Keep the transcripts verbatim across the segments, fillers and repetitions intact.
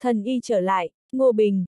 Thần y trở lại, Ngô Bình.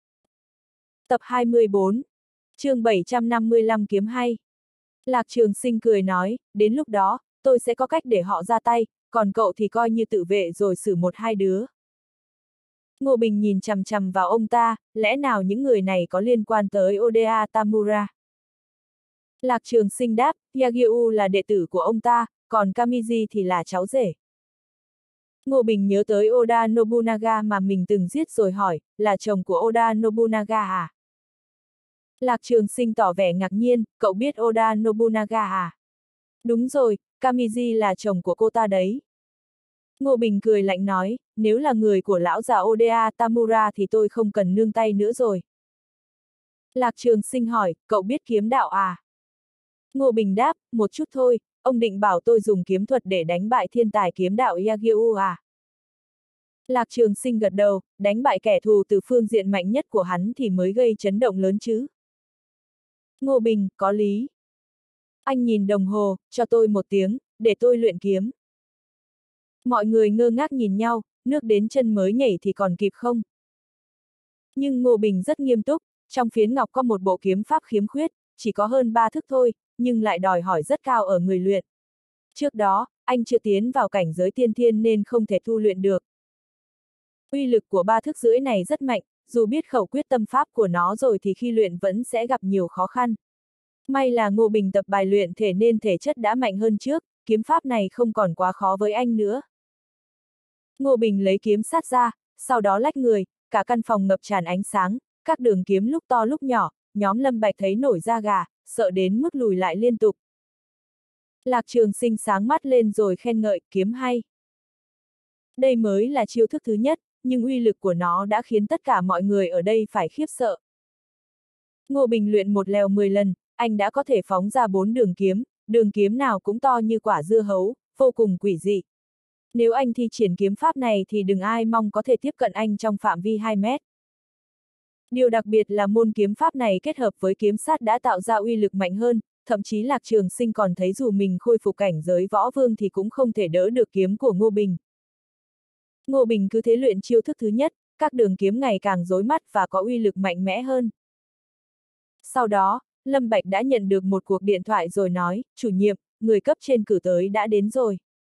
Tập hai mươi bốn, chương bảy trăm năm mươi lăm kiếm hay. Lạc Trường Sinh cười nói, đến lúc đó, tôi sẽ có cách để họ ra tay, còn cậu thì coi như tự vệ rồi xử một hai đứa. Ngô Bình nhìn chằm chằm vào ông ta, lẽ nào những người này có liên quan tới Oda Tamura? Lạc Trường Sinh đáp, Yagyu là đệ tử của ông ta, còn Kamiji thì là cháu rể. Ngô Bình nhớ tới Oda Nobunaga mà mình từng giết rồi hỏi, là chồng của Oda Nobunaga à? Lạc Trường Sinh tỏ vẻ ngạc nhiên, cậu biết Oda Nobunaga à? Đúng rồi, Kamiji là chồng của cô ta đấy. Ngô Bình cười lạnh nói, nếu là người của lão già Oda Tamura thì tôi không cần nương tay nữa rồi. Lạc Trường Sinh hỏi, cậu biết kiếm đạo à? Ngô Bình đáp, một chút thôi, ông định bảo tôi dùng kiếm thuật để đánh bại thiên tài kiếm đạo Yagyu à? Lạc Trường Sinh gật đầu, đánh bại kẻ thù từ phương diện mạnh nhất của hắn thì mới gây chấn động lớn chứ. Ngô Bình, có lý. Anh nhìn đồng hồ, cho tôi một tiếng, để tôi luyện kiếm. Mọi người ngơ ngác nhìn nhau, nước đến chân mới nhảy thì còn kịp không? Nhưng Ngô Bình rất nghiêm túc, trong phiến ngọc có một bộ kiếm pháp khiếm khuyết, chỉ có hơn ba thức thôi, nhưng lại đòi hỏi rất cao ở người luyện. Trước đó, anh chưa tiến vào cảnh giới tiên thiên nên không thể tu luyện được. Uy lực của ba thức rưỡi này rất mạnh, dù biết khẩu quyết tâm pháp của nó rồi thì khi luyện vẫn sẽ gặp nhiều khó khăn. May là Ngô Bình tập bài luyện thể nên thể chất đã mạnh hơn trước, kiếm pháp này không còn quá khó với anh nữa. Ngô Bình lấy kiếm sát ra, sau đó lách người, cả căn phòng ngập tràn ánh sáng, các đường kiếm lúc to lúc nhỏ, nhóm Lâm Bạch thấy nổi da gà, sợ đến mức lùi lại liên tục. Lạc Trường Sinh sáng mắt lên rồi khen ngợi, kiếm hay. Đây mới là chiêu thức thứ nhất, nhưng uy lực của nó đã khiến tất cả mọi người ở đây phải khiếp sợ. Ngô Bình luyện một lèo mười lần, anh đã có thể phóng ra bốn đường kiếm, đường kiếm nào cũng to như quả dưa hấu, vô cùng quỷ dị. Nếu anh thi triển kiếm pháp này thì đừng ai mong có thể tiếp cận anh trong phạm vi hai mét. Điều đặc biệt là môn kiếm pháp này kết hợp với kiếm sát đã tạo ra uy lực mạnh hơn, thậm chí Lạc Trường Sinh còn thấy dù mình khôi phục cảnh giới võ vương thì cũng không thể đỡ được kiếm của Ngô Bình. Ngô Bình cứ thế luyện chiêu thức thứ nhất, các đường kiếm ngày càng rối mắt và có uy lực mạnh mẽ hơn. Sau đó, Lâm Bạch đã nhận được một cuộc điện thoại rồi nói, chủ nhiệm, người cấp trên cử tới đã đến rồi.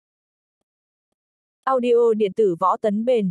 Audio điện tử Võ Tấn Bền.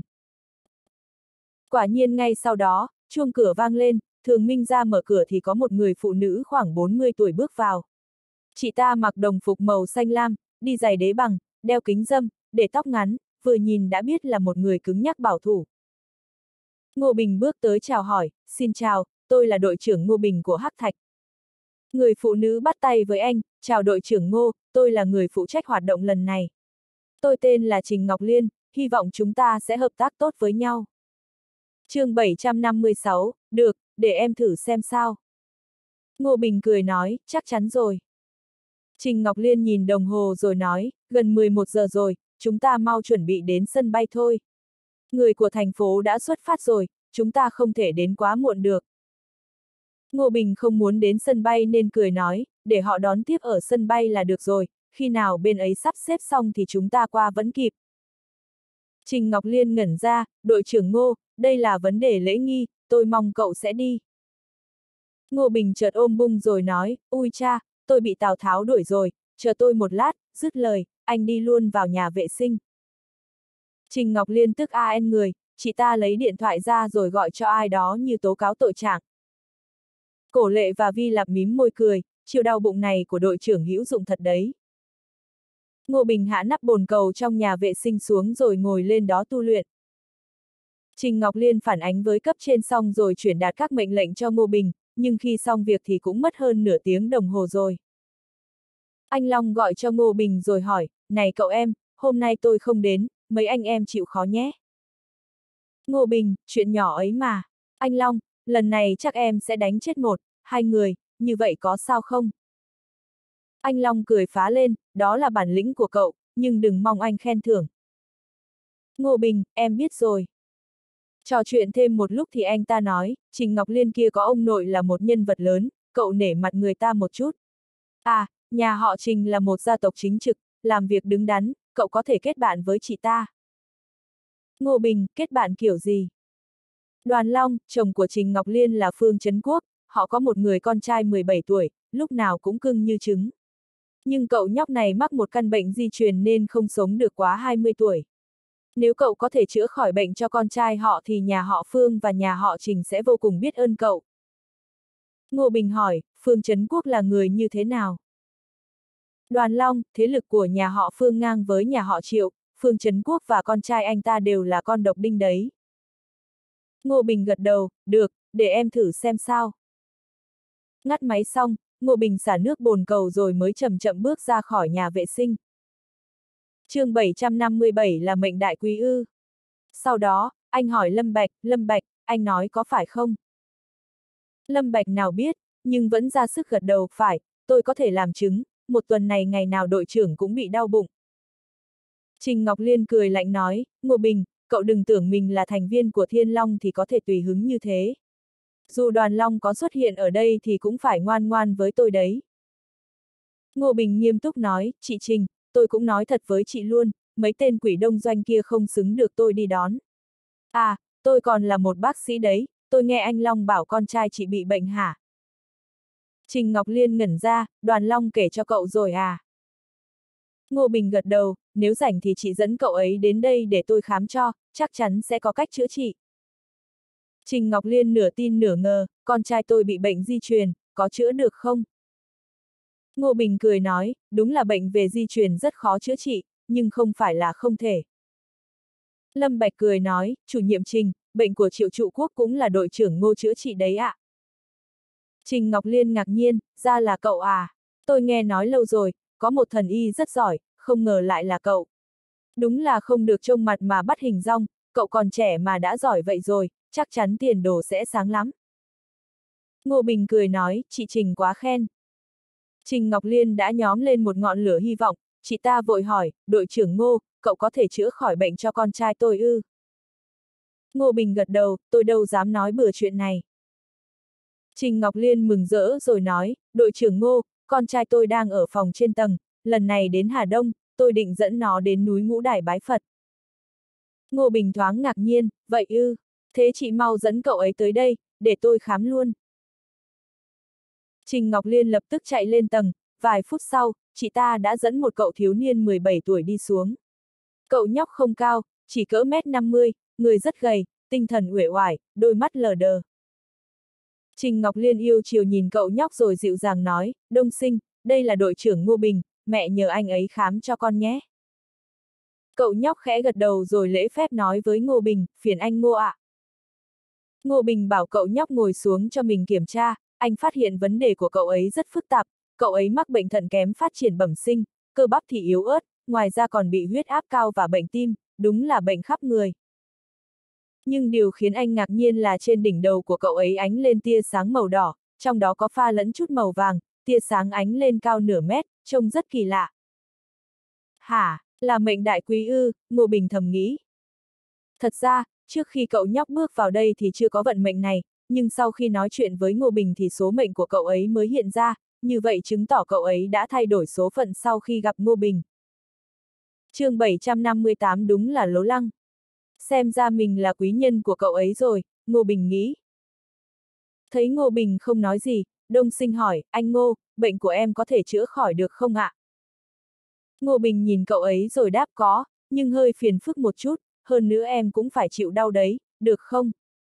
Quả nhiên ngay sau đó, chuông cửa vang lên, Thường Minh ra mở cửa thì có một người phụ nữ khoảng bốn mươi tuổi bước vào. Chị ta mặc đồng phục màu xanh lam, đi giày đế bằng, đeo kính râm, để tóc ngắn, vừa nhìn đã biết là một người cứng nhắc bảo thủ. Ngô Bình bước tới chào hỏi, xin chào, tôi là đội trưởng Ngô Bình của Hắc Thạch. Người phụ nữ bắt tay với anh, chào đội trưởng Ngô, tôi là người phụ trách hoạt động lần này. Tôi tên là Trình Ngọc Liên, hy vọng chúng ta sẽ hợp tác tốt với nhau. Chương bảy trăm năm mươi sáu, được, để em thử xem sao. Ngô Bình cười nói, chắc chắn rồi. Trình Ngọc Liên nhìn đồng hồ rồi nói, gần mười một giờ rồi, chúng ta mau chuẩn bị đến sân bay thôi. Người của thành phố đã xuất phát rồi, chúng ta không thể đến quá muộn được. Ngô Bình không muốn đến sân bay nên cười nói, để họ đón tiếp ở sân bay là được rồi, khi nào bên ấy sắp xếp xong thì chúng ta qua vẫn kịp. Trình Ngọc Liên ngẩn ra, đội trưởng Ngô, đây là vấn đề lễ nghi, tôi mong cậu sẽ đi. Ngô Bình chợt ôm bung rồi nói, ui cha, tôi bị Tào Tháo đuổi rồi, chờ tôi một lát, dứt lời, anh đi luôn vào nhà vệ sinh. Trình Ngọc Liên tức a en người, chị ta lấy điện thoại ra rồi gọi cho ai đó như tố cáo tội trạng. Cổ Lệ và Vi Lạp mím môi cười, chiêu đau bụng này của đội trưởng hữu dụng thật đấy. Ngô Bình hạ nắp bồn cầu trong nhà vệ sinh xuống rồi ngồi lên đó tu luyện. Trình Ngọc Liên phản ánh với cấp trên xong rồi chuyển đạt các mệnh lệnh cho Ngô Bình, nhưng khi xong việc thì cũng mất hơn nửa tiếng đồng hồ rồi. Anh Long gọi cho Ngô Bình rồi hỏi, này cậu em, hôm nay tôi không đến, mấy anh em chịu khó nhé. Ngô Bình, chuyện nhỏ ấy mà. Anh Long, lần này chắc em sẽ đánh chết một, hai người, như vậy có sao không? Anh Long cười phá lên, đó là bản lĩnh của cậu, nhưng đừng mong anh khen thưởng. Ngô Bình, em biết rồi. Trò chuyện thêm một lúc thì anh ta nói, Trình Ngọc Liên kia có ông nội là một nhân vật lớn, cậu nể mặt người ta một chút. À, nhà họ Trình là một gia tộc chính trực, làm việc đứng đắn, cậu có thể kết bạn với chị ta. Ngô Bình, kết bạn kiểu gì? Đoàn Long, chồng của Trình Ngọc Liên là Phương Trấn Quốc, họ có một người con trai mười bảy tuổi, lúc nào cũng cưng như trứng. Nhưng cậu nhóc này mắc một căn bệnh di truyền nên không sống được quá hai mươi tuổi. Nếu cậu có thể chữa khỏi bệnh cho con trai họ thì nhà họ Phương và nhà họ Trình sẽ vô cùng biết ơn cậu. Ngô Bình hỏi, Phương Trấn Quốc là người như thế nào? Đoàn Long, thế lực của nhà họ Phương ngang với nhà họ Triệu, Phương Trấn Quốc và con trai anh ta đều là con độc đinh đấy. Ngô Bình gật đầu, được, để em thử xem sao. Ngắt máy xong, Ngô Bình xả nước bồn cầu rồi mới chậm chậm bước ra khỏi nhà vệ sinh. Chương bảy trăm năm mươi bảy là mệnh đại quý ư. Sau đó, anh hỏi Lâm Bạch, Lâm Bạch, anh nói có phải không? Lâm Bạch nào biết, nhưng vẫn ra sức gật đầu, phải, tôi có thể làm chứng, một tuần này ngày nào đội trưởng cũng bị đau bụng. Trình Ngọc Liên cười lạnh nói, Ngô Bình, cậu đừng tưởng mình là thành viên của Thiên Long thì có thể tùy hứng như thế. Dù Đoàn Long có xuất hiện ở đây thì cũng phải ngoan ngoan với tôi đấy. Ngô Bình nghiêm túc nói, chị Trình, tôi cũng nói thật với chị luôn, mấy tên quỷ đông doanh kia không xứng được tôi đi đón. À, tôi còn là một bác sĩ đấy, tôi nghe anh Long bảo con trai chị bị bệnh hả? Trình Ngọc Liên ngẩn ra, Đoàn Long kể cho cậu rồi à? Ngô Bình gật đầu, nếu rảnh thì chị dẫn cậu ấy đến đây để tôi khám cho, chắc chắn sẽ có cách chữa trị. Trình Ngọc Liên nửa tin nửa ngờ, con trai tôi bị bệnh di truyền, có chữa được không? Ngô Bình cười nói, đúng là bệnh về di truyền rất khó chữa trị, nhưng không phải là không thể. Lâm Bạch cười nói, chủ nhiệm Trình, bệnh của Triệu Trụ Quốc cũng là đội trưởng Ngô chữa trị đấy ạ. Trình Ngọc Liên ngạc nhiên, ra là cậu à? Tôi nghe nói lâu rồi, có một thần y rất giỏi, không ngờ lại là cậu. Đúng là không được trông mặt mà bắt hình dong, cậu còn trẻ mà đã giỏi vậy rồi, chắc chắn tiền đồ sẽ sáng lắm. Ngô Bình cười nói, chị Trình quá khen. Trình Ngọc Liên đã nhóm lên một ngọn lửa hy vọng, chị ta vội hỏi, đội trưởng Ngô, cậu có thể chữa khỏi bệnh cho con trai tôi ư? Ngô Bình gật đầu, tôi đâu dám nói bừa chuyện này. Trình Ngọc Liên mừng rỡ rồi nói, đội trưởng Ngô, con trai tôi đang ở phòng trên tầng, lần này đến Hà Đông, tôi định dẫn nó đến núi Ngũ Đài bái Phật. Ngô Bình thoáng ngạc nhiên, vậy ư, thế chị mau dẫn cậu ấy tới đây, để tôi khám luôn. Trình Ngọc Liên lập tức chạy lên tầng, vài phút sau, chị ta đã dẫn một cậu thiếu niên mười bảy tuổi đi xuống. Cậu nhóc không cao, chỉ cỡ mét năm mươi, người rất gầy, tinh thần uể oải, đôi mắt lờ đờ. Trình Ngọc Liên yêu chiều nhìn cậu nhóc rồi dịu dàng nói, Đông Sinh, đây là đội trưởng Ngô Bình, mẹ nhờ anh ấy khám cho con nhé. Cậu nhóc khẽ gật đầu rồi lễ phép nói với Ngô Bình, phiền anh Ngô ạ. Ngô Bình bảo cậu nhóc ngồi xuống cho mình kiểm tra, anh phát hiện vấn đề của cậu ấy rất phức tạp, cậu ấy mắc bệnh thận kém phát triển bẩm sinh, cơ bắp thì yếu ớt, ngoài ra còn bị huyết áp cao và bệnh tim, đúng là bệnh khắp người. Nhưng điều khiến anh ngạc nhiên là trên đỉnh đầu của cậu ấy ánh lên tia sáng màu đỏ, trong đó có pha lẫn chút màu vàng, tia sáng ánh lên cao nửa mét, trông rất kỳ lạ. Hả, là mệnh đại quý ư, Ngô Bình thầm nghĩ. Thật ra, trước khi cậu nhóc bước vào đây thì chưa có vận mệnh này, nhưng sau khi nói chuyện với Ngô Bình thì số mệnh của cậu ấy mới hiện ra, như vậy chứng tỏ cậu ấy đã thay đổi số phận sau khi gặp Ngô Bình. Chương bảy trăm năm mươi tám đúng là lố lăng. Xem ra mình là quý nhân của cậu ấy rồi, Ngô Bình nghĩ. Thấy Ngô Bình không nói gì, Đông Sinh hỏi, anh Ngô, bệnh của em có thể chữa khỏi được không ạ? Ngô Bình nhìn cậu ấy rồi đáp có, nhưng hơi phiền phức một chút, hơn nữa em cũng phải chịu đau đấy, được không?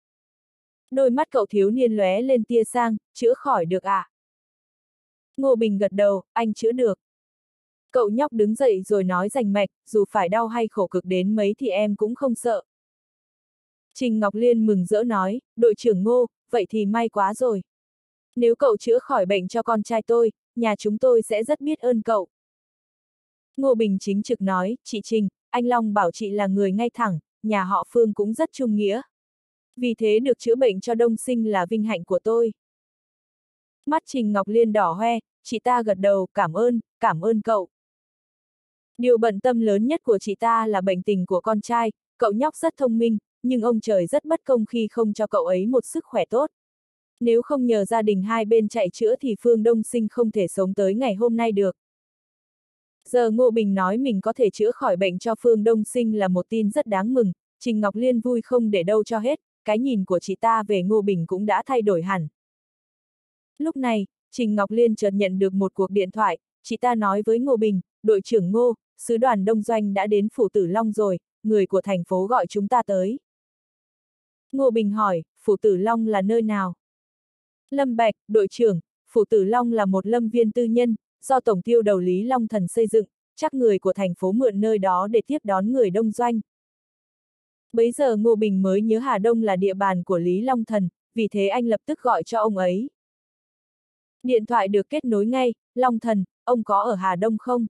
Đôi mắt cậu thiếu niên lóe lên tia sang, chữa khỏi được ạ? À? Ngô Bình gật đầu, anh chữa được. Cậu nhóc đứng dậy rồi nói rành mạch, dù phải đau hay khổ cực đến mấy thì em cũng không sợ. Trình Ngọc Liên mừng rỡ nói, đội trưởng Ngô, vậy thì may quá rồi. Nếu cậu chữa khỏi bệnh cho con trai tôi, nhà chúng tôi sẽ rất biết ơn cậu. Ngô Bình chính trực nói, chị Trình, anh Long bảo chị là người ngay thẳng, nhà họ Phương cũng rất trung nghĩa. Vì thế được chữa bệnh cho Đông Sinh là vinh hạnh của tôi. Mắt Trình Ngọc Liên đỏ hoe, chị ta gật đầu, cảm ơn, cảm ơn cậu. Điều bận tâm lớn nhất của chị ta là bệnh tình của con trai, cậu nhóc rất thông minh, nhưng ông trời rất bất công khi không cho cậu ấy một sức khỏe tốt. Nếu không nhờ gia đình hai bên chạy chữa thì Phương Đông Sinh không thể sống tới ngày hôm nay được. Giờ Ngô Bình nói mình có thể chữa khỏi bệnh cho Phương Đông Sinh là một tin rất đáng mừng, Trình Ngọc Liên vui không để đâu cho hết, cái nhìn của chị ta về Ngô Bình cũng đã thay đổi hẳn. Lúc này, Trình Ngọc Liên chợt nhận được một cuộc điện thoại, chị ta nói với Ngô Bình, đội trưởng Ngô, sứ đoàn Đông Doanh đã đến Phủ Tử Long rồi, người của thành phố gọi chúng ta tới. Ngô Bình hỏi, Phủ Tử Long là nơi nào? Lâm Bạch, đội trưởng, Phủ Tử Long là một lâm viên tư nhân, do Tổng tiêu đầu Lý Long Thần xây dựng, chắc người của thành phố mượn nơi đó để tiếp đón người Đông Doanh. Bấy giờ Ngô Bình mới nhớ Hà Đông là địa bàn của Lý Long Thần, vì thế anh lập tức gọi cho ông ấy. Điện thoại được kết nối ngay, Long Thần, ông có ở Hà Đông không?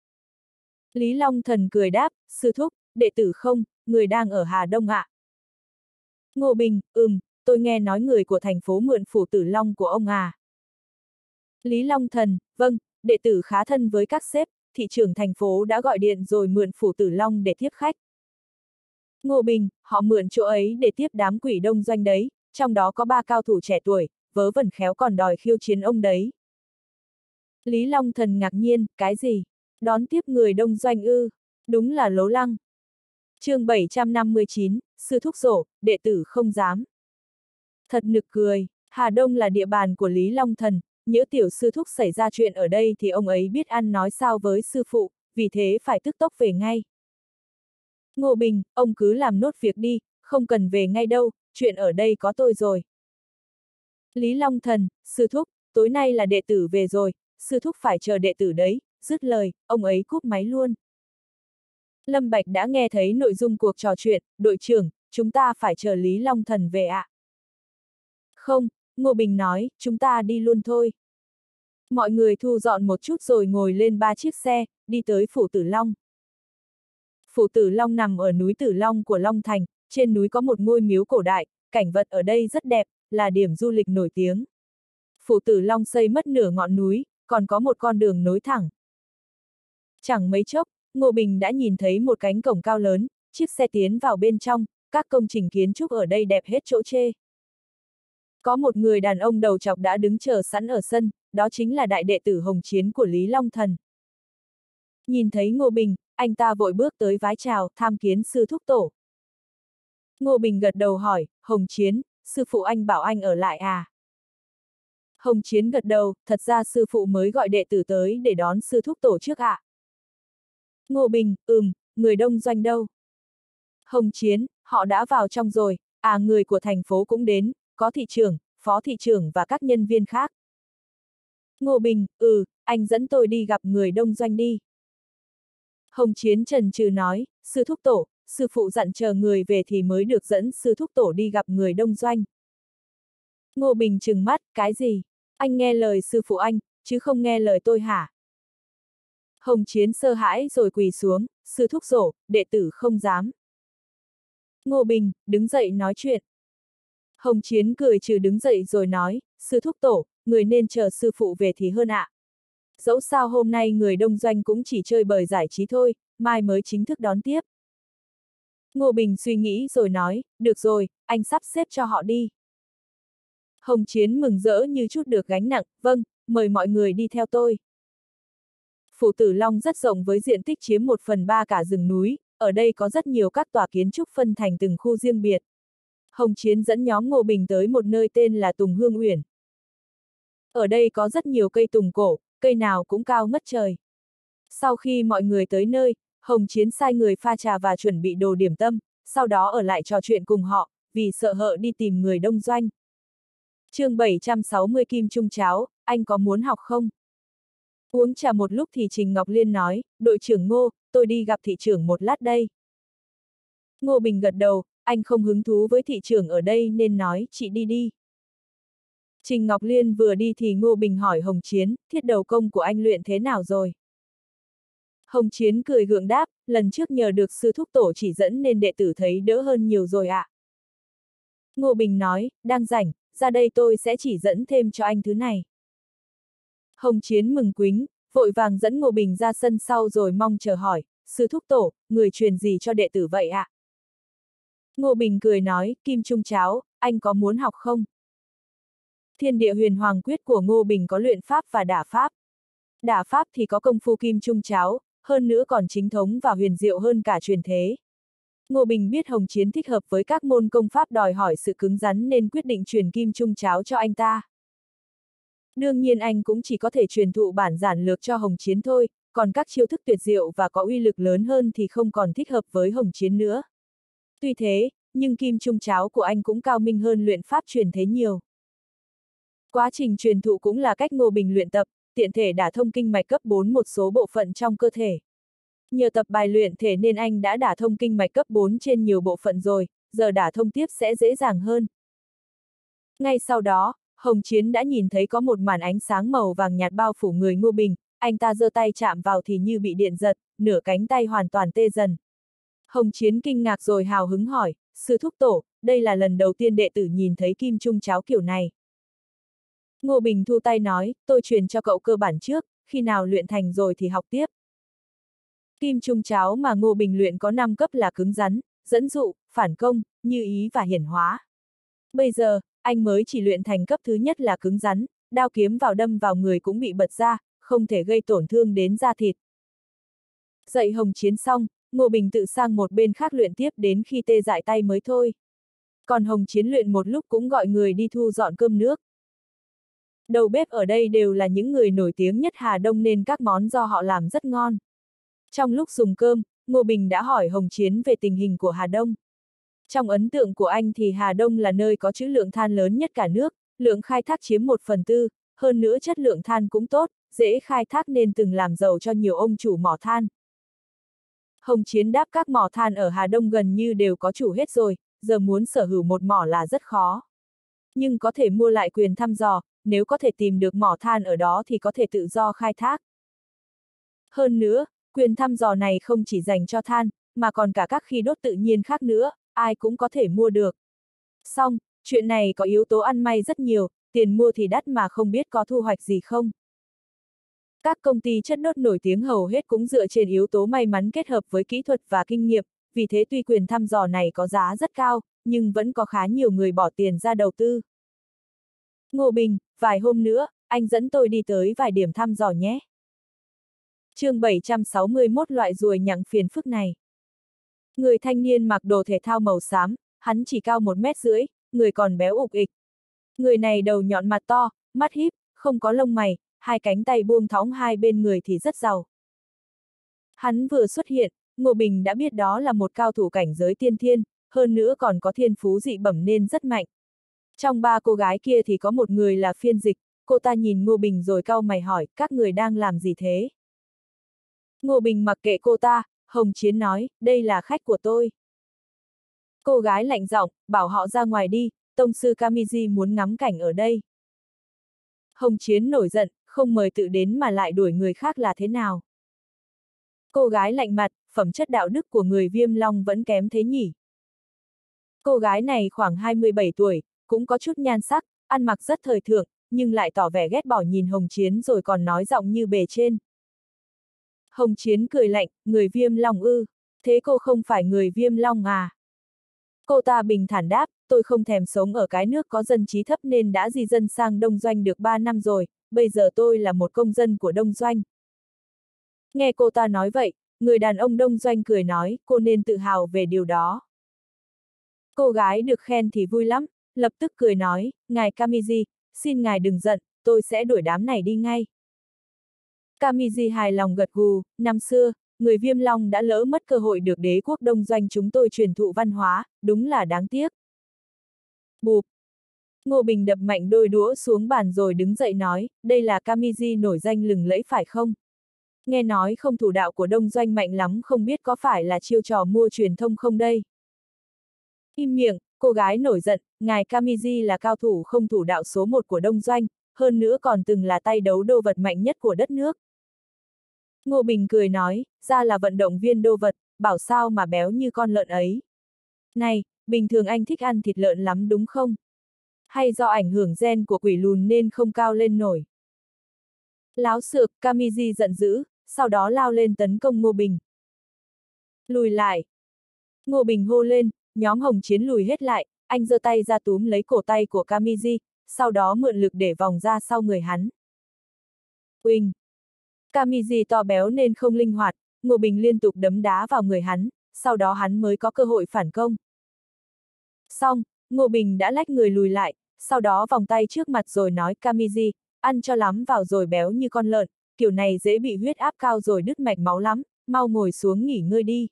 Lý Long Thần cười đáp, sư thúc, đệ tử không, người đang ở Hà Đông ạ. Ngô Bình, ừm, tôi nghe nói người của thành phố mượn Phủ Tử Long của ông à. Lý Long Thần, vâng, đệ tử khá thân với các sếp, thị trưởng thành phố đã gọi điện rồi mượn Phủ Tử Long để tiếp khách. Ngô Bình, họ mượn chỗ ấy để tiếp đám quỷ Đông Doanh đấy, trong đó có ba cao thủ trẻ tuổi, vớ vẩn khéo còn đòi khiêu chiến ông đấy. Lý Long Thần ngạc nhiên, cái gì? Đón tiếp người Đông Doanh ư? Đúng là lố lăng. chương bảy trăm năm mươi chín, sư thúc rổ, đệ tử không dám. Thật nực cười, Hà Đông là địa bàn của Lý Long Thần, nhỡ tiểu sư thúc xảy ra chuyện ở đây thì ông ấy biết ăn nói sao với sư phụ, vì thế phải tức tốc về ngay. Ngô Bình, ông cứ làm nốt việc đi, không cần về ngay đâu, chuyện ở đây có tôi rồi. Lý Long Thần, sư thúc, tối nay là đệ tử về rồi, sư thúc phải chờ đệ tử đấy, dứt lời, ông ấy cúp máy luôn. Lâm Bạch đã nghe thấy nội dung cuộc trò chuyện, đội trưởng, chúng ta phải chờ Lý Long Thần về ạ. Không, Ngô Bình nói, chúng ta đi luôn thôi. Mọi người thu dọn một chút rồi ngồi lên ba chiếc xe, đi tới Phủ Tử Long. Phủ Tử Long nằm ở núi Tử Long của Long Thành, trên núi có một ngôi miếu cổ đại, cảnh vật ở đây rất đẹp, là điểm du lịch nổi tiếng. Phủ Tử Long xây mất nửa ngọn núi, còn có một con đường nối thẳng. Chẳng mấy chốc, Ngô Bình đã nhìn thấy một cánh cổng cao lớn, chiếc xe tiến vào bên trong, các công trình kiến trúc ở đây đẹp hết chỗ chê. Có một người đàn ông đầu trọc đã đứng chờ sẵn ở sân, đó chính là đại đệ tử Hồng Chiến của Lý Long Thần. Nhìn thấy Ngô Bình, anh ta vội bước tới vái chào, tham kiến sư thúc tổ. Ngô Bình gật đầu hỏi, Hồng Chiến, sư phụ anh bảo anh ở lại à? Hồng Chiến gật đầu, thật ra sư phụ mới gọi đệ tử tới để đón sư thúc tổ trước ạ. À? Ngô Bình, ừm, người Đông Doanh đâu? Hồng Chiến, họ đã vào trong rồi, à người của thành phố cũng đến, có thị trưởng, phó thị trưởng và các nhân viên khác. Ngô Bình, ừ, anh dẫn tôi đi gặp người Đông Doanh đi. Hồng Chiến chần chừ nói, sư thúc tổ, sư phụ dặn chờ người về thì mới được dẫn sư thúc tổ đi gặp người Đông Doanh. Ngô Bình trừng mắt, cái gì? Anh nghe lời sư phụ anh, chứ không nghe lời tôi hả? Hồng Chiến sợ hãi rồi quỳ xuống, sư thúc rổ, đệ tử không dám. Ngô Bình, đứng dậy nói chuyện. Hồng Chiến cười trừ đứng dậy rồi nói, sư thúc tổ, người nên chờ sư phụ về thì hơn ạ. Dẫu sao hôm nay người Đông Doanh cũng chỉ chơi bời giải trí thôi, mai mới chính thức đón tiếp. Ngô Bình suy nghĩ rồi nói, được rồi, anh sắp xếp cho họ đi. Hồng Chiến mừng rỡ như chút được gánh nặng, vâng, mời mọi người đi theo tôi. Phủ Tử Long rất rộng với diện tích chiếm một phần ba cả rừng núi, ở đây có rất nhiều các tòa kiến trúc phân thành từng khu riêng biệt. Hồng Chiến dẫn nhóm Ngô Bình tới một nơi tên là Tùng Hương Uyển. Ở đây có rất nhiều cây tùng cổ, cây nào cũng cao ngất trời. Sau khi mọi người tới nơi, Hồng Chiến sai người pha trà và chuẩn bị đồ điểm tâm, sau đó ở lại trò chuyện cùng họ, vì sợ hợ đi tìm người Đông Doanh. chương bảy trăm sáu mươi Kim Trung Cháo, anh có muốn học không? Uống trà một lúc thì Trình Ngọc Liên nói, đội trưởng Ngô, tôi đi gặp thị trưởng một lát đây. Ngô Bình gật đầu, anh không hứng thú với thị trưởng ở đây nên nói, chị đi đi. Trình Ngọc Liên vừa đi thì Ngô Bình hỏi Hồng Chiến, thiết đầu công của anh luyện thế nào rồi? Hồng Chiến cười gượng đáp, lần trước nhờ được sư thúc tổ chỉ dẫn nên đệ tử thấy đỡ hơn nhiều rồi ạ. À. Ngô Bình nói, đang rảnh, ra đây tôi sẽ chỉ dẫn thêm cho anh thứ này. Hồng Chiến mừng quính, vội vàng dẫn Ngô Bình ra sân sau rồi mong chờ hỏi, sư thúc tổ, người truyền gì cho đệ tử vậy ạ? À? Ngô Bình cười nói, Kim Trung Cháo, anh có muốn học không? Thiên địa huyền hoàng quyết của Ngô Bình có luyện pháp và đả pháp. Đả pháp thì có công phu Kim Trung Cháo, hơn nữa còn chính thống và huyền diệu hơn cả truyền thế. Ngô Bình biết Hồng Chiến thích hợp với các môn công pháp đòi hỏi sự cứng rắn nên quyết định truyền kim trung cháo cho anh ta. Đương nhiên anh cũng chỉ có thể truyền thụ bản giản lược cho Hồng Chiến thôi, còn các chiêu thức tuyệt diệu và có uy lực lớn hơn thì không còn thích hợp với Hồng Chiến nữa. Tuy thế, nhưng kim trung cháo của anh cũng cao minh hơn luyện pháp truyền thế nhiều. Quá trình truyền thụ cũng là cách Ngô Bình luyện tập, tiện thể đả thông kinh mạch cấp bốn một số bộ phận trong cơ thể. Nhờ tập bài luyện thể nên anh đã đả thông kinh mạch cấp bốn trên nhiều bộ phận rồi, giờ đả thông tiếp sẽ dễ dàng hơn. Ngay sau đó, Hồng Chiến đã nhìn thấy có một màn ánh sáng màu vàng nhạt bao phủ người Ngô Bình, anh ta giơ tay chạm vào thì như bị điện giật, nửa cánh tay hoàn toàn tê dần. Hồng Chiến kinh ngạc rồi hào hứng hỏi, sư thúc tổ, đây là lần đầu tiên đệ tử nhìn thấy kim trung cháo kiểu này. Ngô Bình thu tay nói, tôi truyền cho cậu cơ bản trước, khi nào luyện thành rồi thì học tiếp. Kim trung cháo mà Ngô Bình luyện có năm cấp là cứng rắn, dẫn dụ, phản công, như ý và hiển hóa. Bây giờ, anh mới chỉ luyện thành cấp thứ nhất là cứng rắn, đao kiếm vào đâm vào người cũng bị bật ra, không thể gây tổn thương đến da thịt. Dạy Hồng Chiến xong, Ngô Bình tự sang một bên khác luyện tiếp đến khi tê dại tay mới thôi. Còn Hồng Chiến luyện một lúc cũng gọi người đi thu dọn cơm nước. Đầu bếp ở đây đều là những người nổi tiếng nhất Hà Đông nên các món do họ làm rất ngon. Trong lúc dùng cơm, Ngô Bình đã hỏi Hồng Chiến về tình hình của Hà Đông. Trong ấn tượng của anh thì Hà Đông là nơi có trữ lượng than lớn nhất cả nước, lượng khai thác chiếm một phần tư, hơn nữa chất lượng than cũng tốt, dễ khai thác nên từng làm giàu cho nhiều ông chủ mỏ than. Hồng Chiến đáp các mỏ than ở Hà Đông gần như đều có chủ hết rồi, giờ muốn sở hữu một mỏ là rất khó. Nhưng có thể mua lại quyền thăm dò, nếu có thể tìm được mỏ than ở đó thì có thể tự do khai thác. Hơn nữa, quyền thăm dò này không chỉ dành cho than, mà còn cả các khí đốt tự nhiên khác nữa, ai cũng có thể mua được. Xong, chuyện này có yếu tố ăn may rất nhiều, tiền mua thì đắt mà không biết có thu hoạch gì không. Các công ty chất đốt nổi tiếng hầu hết cũng dựa trên yếu tố may mắn kết hợp với kỹ thuật và kinh nghiệm, vì thế tuy quyền thăm dò này có giá rất cao, nhưng vẫn có khá nhiều người bỏ tiền ra đầu tư. Ngô Bình, vài hôm nữa, anh dẫn tôi đi tới vài điểm thăm dò nhé. Chương bảy trăm sáu mươi mốt loại ruồi nhặng phiền phức này. Người thanh niên mặc đồ thể thao màu xám, hắn chỉ cao một mét rưỡi, người còn béo ục ịch. Người này đầu nhọn mặt to, mắt híp, không có lông mày, hai cánh tay buông thõng hai bên người thì rất giàu. Hắn vừa xuất hiện, Ngô Bình đã biết đó là một cao thủ cảnh giới tiên thiên, hơn nữa còn có thiên phú dị bẩm nên rất mạnh. Trong ba cô gái kia thì có một người là phiên dịch, cô ta nhìn Ngô Bình rồi cau mày hỏi, các người đang làm gì thế? Ngô Bình mặc kệ cô ta, Hồng Chiến nói, đây là khách của tôi. Cô gái lạnh giọng, bảo họ ra ngoài đi, tông sư Kamiji muốn ngắm cảnh ở đây. Hồng Chiến nổi giận, không mời tự đến mà lại đuổi người khác là thế nào? Cô gái lạnh mặt, phẩm chất đạo đức của người Viêm Long vẫn kém thế nhỉ? Cô gái này khoảng hai mươi bảy tuổi, cũng có chút nhan sắc, ăn mặc rất thời thượng, nhưng lại tỏ vẻ ghét bỏ nhìn Hồng Chiến rồi còn nói giọng như bề trên. Hồng Chiến cười lạnh, người Viêm Long ư, thế cô không phải người Viêm Long à? Cô ta bình thản đáp, tôi không thèm sống ở cái nước có dân trí thấp nên đã di dân sang Đông Doanh được ba năm rồi, bây giờ tôi là một công dân của Đông Doanh. Nghe cô ta nói vậy, người đàn ông Đông Doanh cười nói, cô nên tự hào về điều đó. Cô gái được khen thì vui lắm, lập tức cười nói, ngài Kamiji, xin ngài đừng giận, tôi sẽ đuổi đám này đi ngay. Kamiji hài lòng gật gù, năm xưa, người Viêm Long đã lỡ mất cơ hội được đế quốc Đông Doanh chúng tôi truyền thụ văn hóa, đúng là đáng tiếc. Bụp! Ngô Bình đập mạnh đôi đũa xuống bàn rồi đứng dậy nói, đây là Kamiji nổi danh lừng lẫy phải không? Nghe nói không thủ đạo của Đông Doanh mạnh lắm, không biết có phải là chiêu trò mua truyền thông không đây? Im miệng, cô gái nổi giận, ngài Kamiji là cao thủ không thủ đạo số một của Đông Doanh, hơn nữa còn từng là tay đấu đô vật mạnh nhất của đất nước. Ngô Bình cười nói, ra là vận động viên đô vật, bảo sao mà béo như con lợn ấy. Này, bình thường anh thích ăn thịt lợn lắm đúng không? Hay do ảnh hưởng gen của quỷ lùn nên không cao lên nổi? Láo xược, Kamiji giận dữ, sau đó lao lên tấn công Ngô Bình. Lùi lại. Ngô Bình hô lên, nhóm Hồng Chiến lùi hết lại, anh giơ tay ra túm lấy cổ tay của Kamiji, sau đó mượn lực để vòng ra sau người hắn. Uỳnh! Kamiji to béo nên không linh hoạt, Ngô Bình liên tục đấm đá vào người hắn, sau đó hắn mới có cơ hội phản công. Xong, Ngô Bình đã lách người lùi lại, sau đó vòng tay trước mặt rồi nói Camiji, ăn cho lắm vào rồi béo như con lợn, kiểu này dễ bị huyết áp cao rồi đứt mạch máu lắm, mau ngồi xuống nghỉ ngơi đi.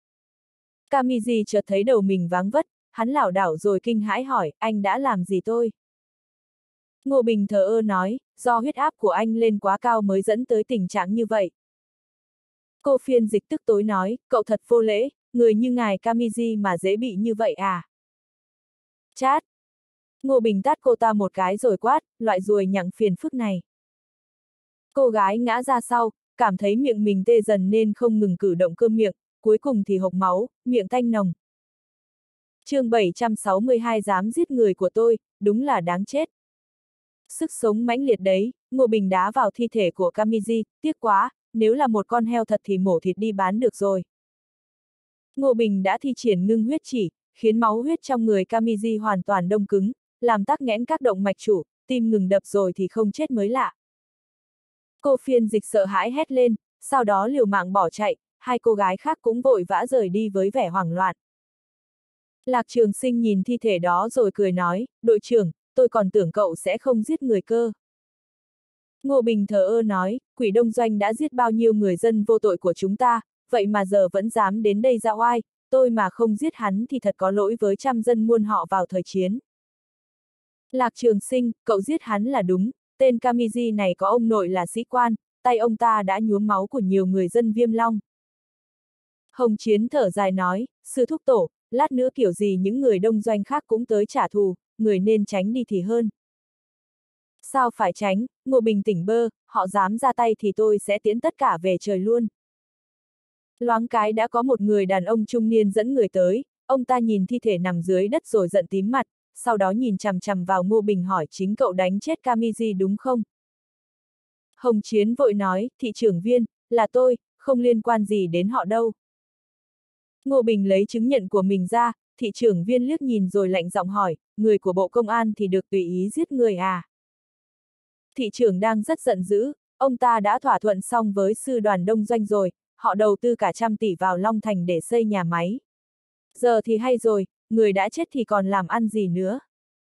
Camiji chợt thấy đầu mình váng vất, hắn lảo đảo rồi kinh hãi hỏi, anh đã làm gì tôi? Ngô Bình thờ ơ nói, do huyết áp của anh lên quá cao mới dẫn tới tình trạng như vậy. Cô phiên dịch tức tối nói, cậu thật vô lễ, người như ngài Camiji mà dễ bị như vậy à? Chát! Ngô Bình tát cô ta một cái rồi quát, loại ruồi nhặng phiền phức này. Cô gái ngã ra sau, cảm thấy miệng mình tê dần nên không ngừng cử động cơ miệng, cuối cùng thì hộc máu, miệng tanh nồng. chương bảy trăm sáu mươi hai dám giết người của tôi, đúng là đáng chết. Sức sống mãnh liệt đấy, Ngô Bình đá vào thi thể của Camiji, tiếc quá, nếu là một con heo thật thì mổ thịt đi bán được rồi. Ngô Bình đã thi triển ngưng huyết chỉ, khiến máu huyết trong người Camiji hoàn toàn đông cứng, làm tắc nghẽn các động mạch chủ, tim ngừng đập rồi thì không chết mới lạ. Cô phiên dịch sợ hãi hét lên, sau đó liều mạng bỏ chạy, hai cô gái khác cũng vội vã rời đi với vẻ hoảng loạn. Lạc Trường Sinh nhìn thi thể đó rồi cười nói, đội trưởng, tôi còn tưởng cậu sẽ không giết người cơ. Ngô Bình thờ ơ nói, Quỷ Đông Doanh đã giết bao nhiêu người dân vô tội của chúng ta, vậy mà giờ vẫn dám đến đây ra oai, tôi mà không giết hắn thì thật có lỗi với trăm dân muôn họ vào thời chiến. Lạc Trường Sinh, cậu giết hắn là đúng, tên Camiji này có ông nội là sĩ quan, tay ông ta đã nhuốm máu của nhiều người dân Viêm Long. Hồng Chiến thở dài nói, sư thúc tổ, lát nữa kiểu gì những người Đông Doanh khác cũng tới trả thù, người nên tránh đi thì hơn. Sao phải tránh, Ngô Bình tỉnh bơ, họ dám ra tay thì tôi sẽ tiễn tất cả về trời luôn. Loáng cái đã có một người đàn ông trung niên dẫn người tới, ông ta nhìn thi thể nằm dưới đất rồi giận tím mặt, sau đó nhìn chằm chằm vào Ngô Bình hỏi chính cậu đánh chết Camiji đúng không? Hồng Chiến vội nói, thị trưởng viên, là tôi, không liên quan gì đến họ đâu. Ngô Bình lấy chứng nhận của mình ra, thị trưởng viên liếc nhìn rồi lạnh giọng hỏi, người của Bộ Công an thì được tùy ý giết người à? Thị trưởng đang rất giận dữ, ông ta đã thỏa thuận xong với sư đoàn Đông Doanh rồi, họ đầu tư cả trăm tỷ vào Long Thành để xây nhà máy. Giờ thì hay rồi, người đã chết thì còn làm ăn gì nữa?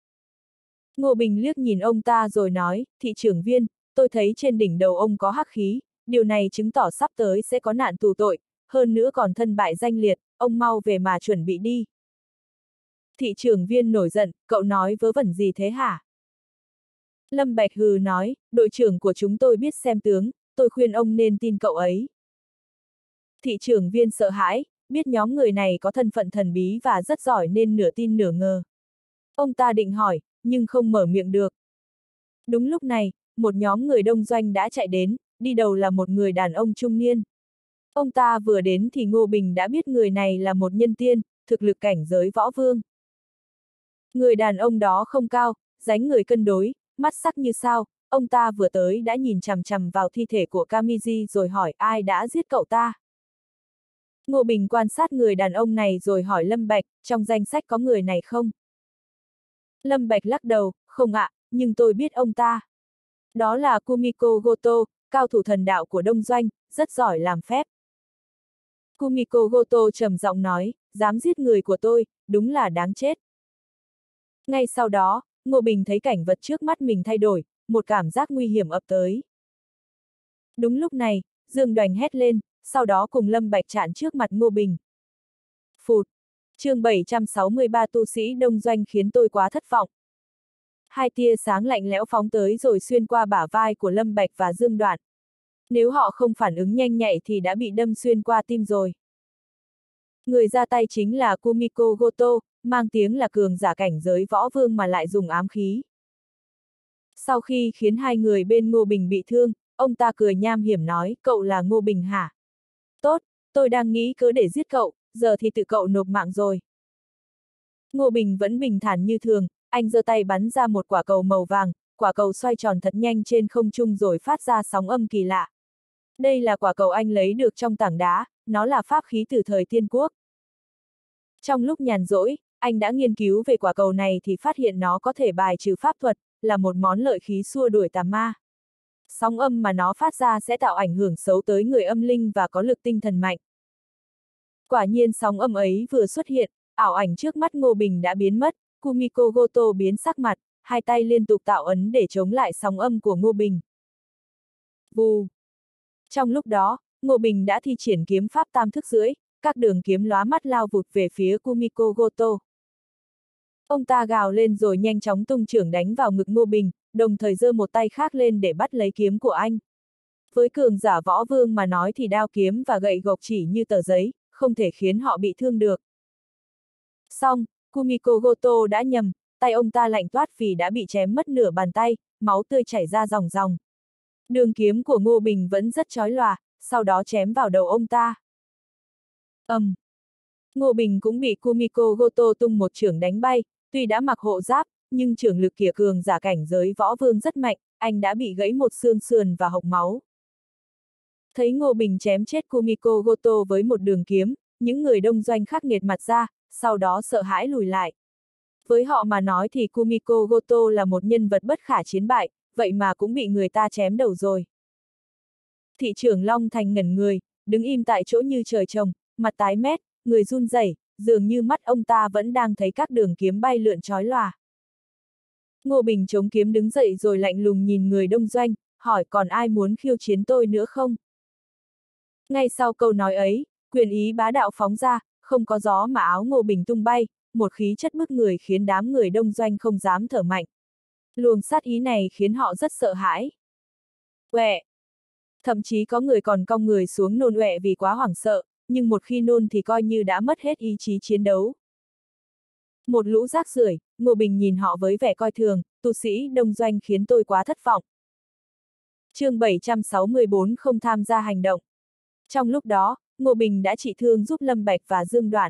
Ngô Bình liếc nhìn ông ta rồi nói, thị trưởng viên, tôi thấy trên đỉnh đầu ông có hắc khí, điều này chứng tỏ sắp tới sẽ có nạn tù tội, hơn nữa còn thân bại danh liệt, ông mau về mà chuẩn bị đi. Thị trưởng viên nổi giận, cậu nói vớ vẩn gì thế hả? Lâm Bạch hừ nói, đội trưởng của chúng tôi biết xem tướng, tôi khuyên ông nên tin cậu ấy. Thị trưởng viên sợ hãi, biết nhóm người này có thân phận thần bí và rất giỏi nên nửa tin nửa ngờ. Ông ta định hỏi, nhưng không mở miệng được. Đúng lúc này, một nhóm người Đông Doanh đã chạy đến, đi đầu là một người đàn ông trung niên. Ông ta vừa đến thì Ngô Bình đã biết người này là một nhân tiên, thực lực cảnh giới võ vương. Người đàn ông đó không cao, dáng người cân đối, mắt sắc như sao, ông ta vừa tới đã nhìn chằm chằm vào thi thể của Camiji rồi hỏi ai đã giết cậu ta. Ngô Bình quan sát người đàn ông này rồi hỏi Lâm Bạch, trong danh sách có người này không? Lâm Bạch lắc đầu, không ạ, nhưng tôi biết ông ta. Đó là Kumiko Goto, cao thủ thần đạo của Đông Doanh, rất giỏi làm phép. Kumiko Goto trầm giọng nói, dám giết người của tôi, đúng là đáng chết. Ngay sau đó, Ngô Bình thấy cảnh vật trước mắt mình thay đổi, một cảm giác nguy hiểm ập tới. Đúng lúc này, Dương Đoành hét lên, sau đó cùng Lâm Bạch chặn trước mặt Ngô Bình. Phụt! chương bảy trăm sáu mươi ba tu sĩ Đông Doanh khiến tôi quá thất vọng. Hai tia sáng lạnh lẽo phóng tới rồi xuyên qua bả vai của Lâm Bạch và Dương Đoạn. Nếu họ không phản ứng nhanh nhạy thì đã bị đâm xuyên qua tim rồi. Người ra tay chính là Kumiko Goto, mang tiếng là cường giả cảnh giới võ vương mà lại dùng ám khí. Sau khi khiến hai người bên Ngô Bình bị thương, ông ta cười nham hiểm nói, cậu là Ngô Bình hả? Tốt, tôi đang nghĩ cớ để giết cậu, giờ thì tự cậu nộp mạng rồi. Ngô Bình vẫn bình thản như thường, anh giơ tay bắn ra một quả cầu màu vàng, quả cầu xoay tròn thật nhanh trên không trung rồi phát ra sóng âm kỳ lạ. Đây là quả cầu anh lấy được trong tảng đá, nó là pháp khí từ thời Tiên Quốc. Trong lúc nhàn rỗi, anh đã nghiên cứu về quả cầu này thì phát hiện nó có thể bài trừ pháp thuật, là một món lợi khí xua đuổi tà ma. Sóng âm mà nó phát ra sẽ tạo ảnh hưởng xấu tới người âm linh và có lực tinh thần mạnh. Quả nhiên sóng âm ấy vừa xuất hiện, ảo ảnh trước mắt Ngô Bình đã biến mất, Kumiko Goto biến sắc mặt, hai tay liên tục tạo ấn để chống lại sóng âm của Ngô Bình. Vù! Trong lúc đó, Ngô Bình đã thi triển kiếm pháp tam thức rưỡi, các đường kiếm lóa mắt lao vụt về phía Kumiko Goto. Ông ta gào lên rồi nhanh chóng tung chưởng đánh vào ngực Ngô Bình, đồng thời giơ một tay khác lên để bắt lấy kiếm của anh. Với cường giả võ vương mà nói thì đao kiếm và gậy gộc chỉ như tờ giấy, không thể khiến họ bị thương được. Xong, Kumiko Goto đã nhầm, tay ông ta lạnh toát vì đã bị chém mất nửa bàn tay, máu tươi chảy ra ròng ròng. Đường kiếm của Ngô Bình vẫn rất chói lòa, sau đó chém vào đầu ông ta. ầm, um. Ngô Bình cũng bị Kumiko Goto tung một chưởng đánh bay, tuy đã mặc hộ giáp, nhưng chưởng lực của cường giả cảnh giới võ vương rất mạnh, anh đã bị gãy một xương sườn và hộc máu. Thấy Ngô Bình chém chết Kumiko Goto với một đường kiếm, những người đông doanh khác nghiệt mặt ra, sau đó sợ hãi lùi lại. Với họ mà nói thì Kumiko Goto là một nhân vật bất khả chiến bại, vậy mà cũng bị người ta chém đầu rồi. Thị trưởng Long Thành ngẩn người, đứng im tại chỗ như trời trồng, mặt tái mét, người run rẩy, dường như mắt ông ta vẫn đang thấy các đường kiếm bay lượn chói lòa. Ngô Bình chống kiếm đứng dậy rồi lạnh lùng nhìn người đông doanh, hỏi còn ai muốn khiêu chiến tôi nữa không? Ngay sau câu nói ấy, quyền ý bá đạo phóng ra, không có gió mà áo Ngô Bình tung bay, một khí chất bức người khiến đám người đông doanh không dám thở mạnh. Luồng sát ý này khiến họ rất sợ hãi. Uệ! Thậm chí có người còn cong người xuống nôn uệ vì quá hoảng sợ, nhưng một khi nôn thì coi như đã mất hết ý chí chiến đấu. Một lũ rác rưởi, Ngô Bình nhìn họ với vẻ coi thường, tu sĩ đông doanh khiến tôi quá thất vọng. Chương bảy trăm sáu mươi bốn không tham gia hành động. Trong lúc đó, Ngô Bình đã trị thương giúp Lâm Bạch và Dương Đoạn.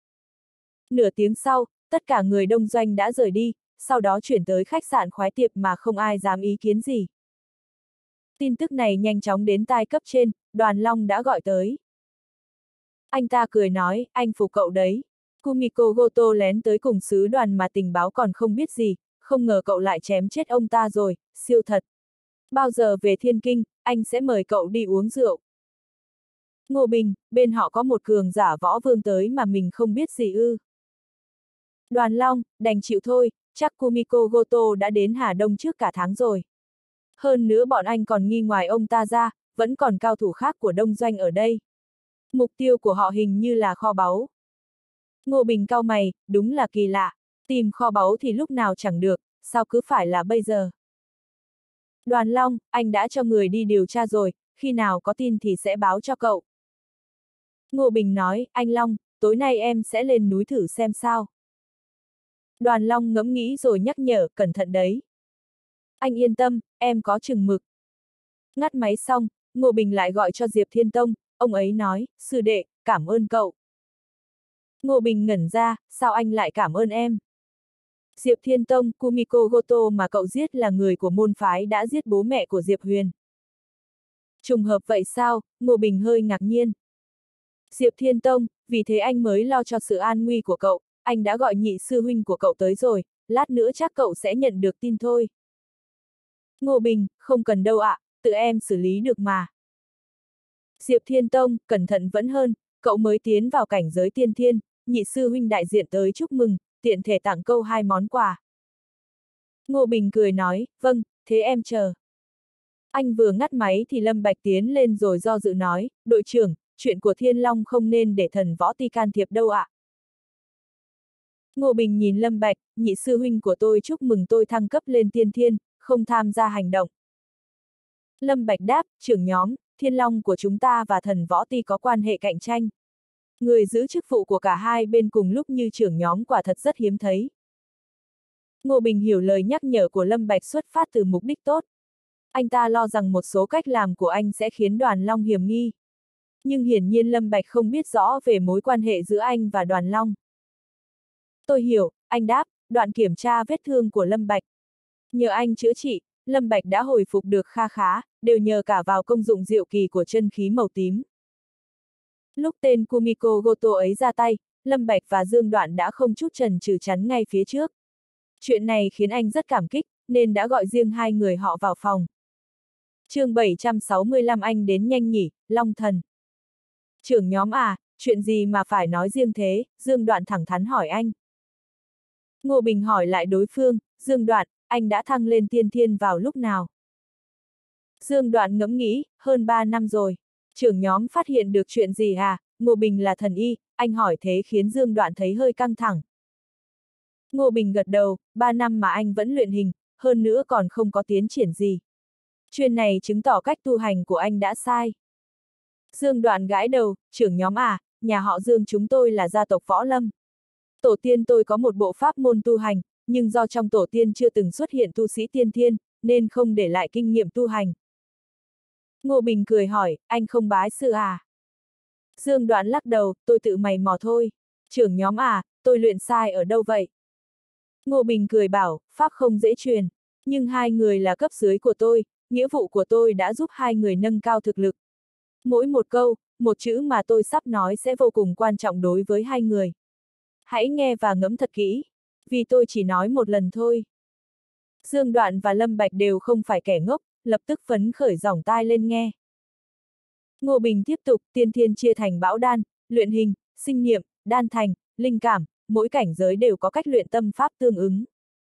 Nửa tiếng sau, tất cả người đông doanh đã rời đi, sau đó chuyển tới khách sạn khoái tiệp mà không ai dám ý kiến gì. Tin tức này nhanh chóng đến tai cấp trên, Đoàn Long đã gọi tới. Anh ta cười nói, anh phục cậu đấy. Kumiko Goto lén tới cùng sứ đoàn mà tình báo còn không biết gì, không ngờ cậu lại chém chết ông ta rồi, siêu thật. Bao giờ về Thiên Kinh, anh sẽ mời cậu đi uống rượu. Ngô Bình, bên họ có một cường giả võ vương tới mà mình không biết gì ư. Đoàn Long, đành chịu thôi, chắc Kumiko Goto đã đến Hà Đông trước cả tháng rồi. Hơn nữa bọn anh còn nghi ngoài ông ta ra, vẫn còn cao thủ khác của đông doanh ở đây. Mục tiêu của họ hình như là kho báu. Ngô Bình cau mày, đúng là kỳ lạ, tìm kho báu thì lúc nào chẳng được, sao cứ phải là bây giờ. Đoàn Long, anh đã cho người đi điều tra rồi, khi nào có tin thì sẽ báo cho cậu. Ngô Bình nói, anh Long, tối nay em sẽ lên núi thử xem sao. Đoàn Long ngẫm nghĩ rồi nhắc nhở, cẩn thận đấy. Anh yên tâm, em có chừng mực. Ngắt máy xong, Ngô Bình lại gọi cho Diệp Thiên Tông, ông ấy nói, sư đệ, cảm ơn cậu. Ngô Bình ngẩn ra, sao anh lại cảm ơn em? Diệp Thiên Tông, Kumiko Goto mà cậu giết là người của môn phái đã giết bố mẹ của Diệp Huyền. Trùng hợp vậy sao? Ngô Bình hơi ngạc nhiên. Diệp Thiên Tông, vì thế anh mới lo cho sự an nguy của cậu, anh đã gọi nhị sư huynh của cậu tới rồi, lát nữa chắc cậu sẽ nhận được tin thôi. Ngô Bình, không cần đâu ạ, tự em xử lý được mà. Diệp Thiên Tông, cẩn thận vẫn hơn, cậu mới tiến vào cảnh giới tiên thiên, nhị sư huynh đại diện tới chúc mừng, tiện thể tặng câu hai món quà. Ngô Bình cười nói, vâng, thế em chờ. Anh vừa ngắt máy thì Lâm Bạch tiến lên rồi do dự nói, đội trưởng, chuyện của Thiên Long không nên để thần võ ti can thiệp đâu ạ. Ngô Bình nhìn Lâm Bạch, nhị sư huynh của tôi chúc mừng tôi thăng cấp lên tiên thiên, không tham gia hành động. Lâm Bạch đáp, trưởng nhóm, Thiên Long của chúng ta và thần võ ti có quan hệ cạnh tranh. Người giữ chức vụ của cả hai bên cùng lúc như trưởng nhóm quả thật rất hiếm thấy. Ngô Bình hiểu lời nhắc nhở của Lâm Bạch xuất phát từ mục đích tốt. Anh ta lo rằng một số cách làm của anh sẽ khiến Đoàn Long hiểm nghi. Nhưng hiển nhiên Lâm Bạch không biết rõ về mối quan hệ giữa anh và Đoàn Long. Tôi hiểu, anh đáp, đoạn kiểm tra vết thương của Lâm Bạch. Nhờ anh chữa trị, Lâm Bạch đã hồi phục được kha khá, đều nhờ cả vào công dụng diệu kỳ của chân khí màu tím. Lúc tên Kumiko Goto ấy ra tay, Lâm Bạch và Dương Đoạn đã không chút chần chừ chắn ngay phía trước. Chuyện này khiến anh rất cảm kích, nên đã gọi riêng hai người họ vào phòng. Chương bảy trăm sáu mươi lăm anh đến nhanh nhỉ, Long Thần. Trưởng nhóm à, chuyện gì mà phải nói riêng thế, Dương Đoạn thẳng thắn hỏi anh. Ngô Bình hỏi lại đối phương, Dương Đoạn, anh đã thăng lên tiên thiên vào lúc nào? Dương Đoạn ngẫm nghĩ, hơn ba năm rồi. Trưởng nhóm phát hiện được chuyện gì à? Ngô Bình là thần y, anh hỏi thế khiến Dương Đoạn thấy hơi căng thẳng. Ngô Bình gật đầu, ba năm mà anh vẫn luyện hình, hơn nữa còn không có tiến triển gì. Chuyện này chứng tỏ cách tu hành của anh đã sai. Dương Đoạn gãi đầu, trưởng nhóm à, nhà họ Dương chúng tôi là gia tộc võ lâm. Tổ tiên tôi có một bộ pháp môn tu hành, nhưng do trong tổ tiên chưa từng xuất hiện tu sĩ tiên thiên, nên không để lại kinh nghiệm tu hành. Ngô Bình cười hỏi, anh không bái sư à? Dương Đoạn lắc đầu, tôi tự mày mò thôi. Trưởng nhóm à, tôi luyện sai ở đâu vậy? Ngô Bình cười bảo, pháp không dễ truyền, nhưng hai người là cấp dưới của tôi, nghĩa vụ của tôi đã giúp hai người nâng cao thực lực. Mỗi một câu, một chữ mà tôi sắp nói sẽ vô cùng quan trọng đối với hai người. Hãy nghe và ngẫm thật kỹ, vì tôi chỉ nói một lần thôi. Dương Đoạn và Lâm Bạch đều không phải kẻ ngốc, lập tức phấn khởi giỏng tai lên nghe. Ngô Bình tiếp tục, tiên thiên chia thành bão đan, luyện hình, sinh niệm, đan thành, linh cảm, mỗi cảnh giới đều có cách luyện tâm pháp tương ứng.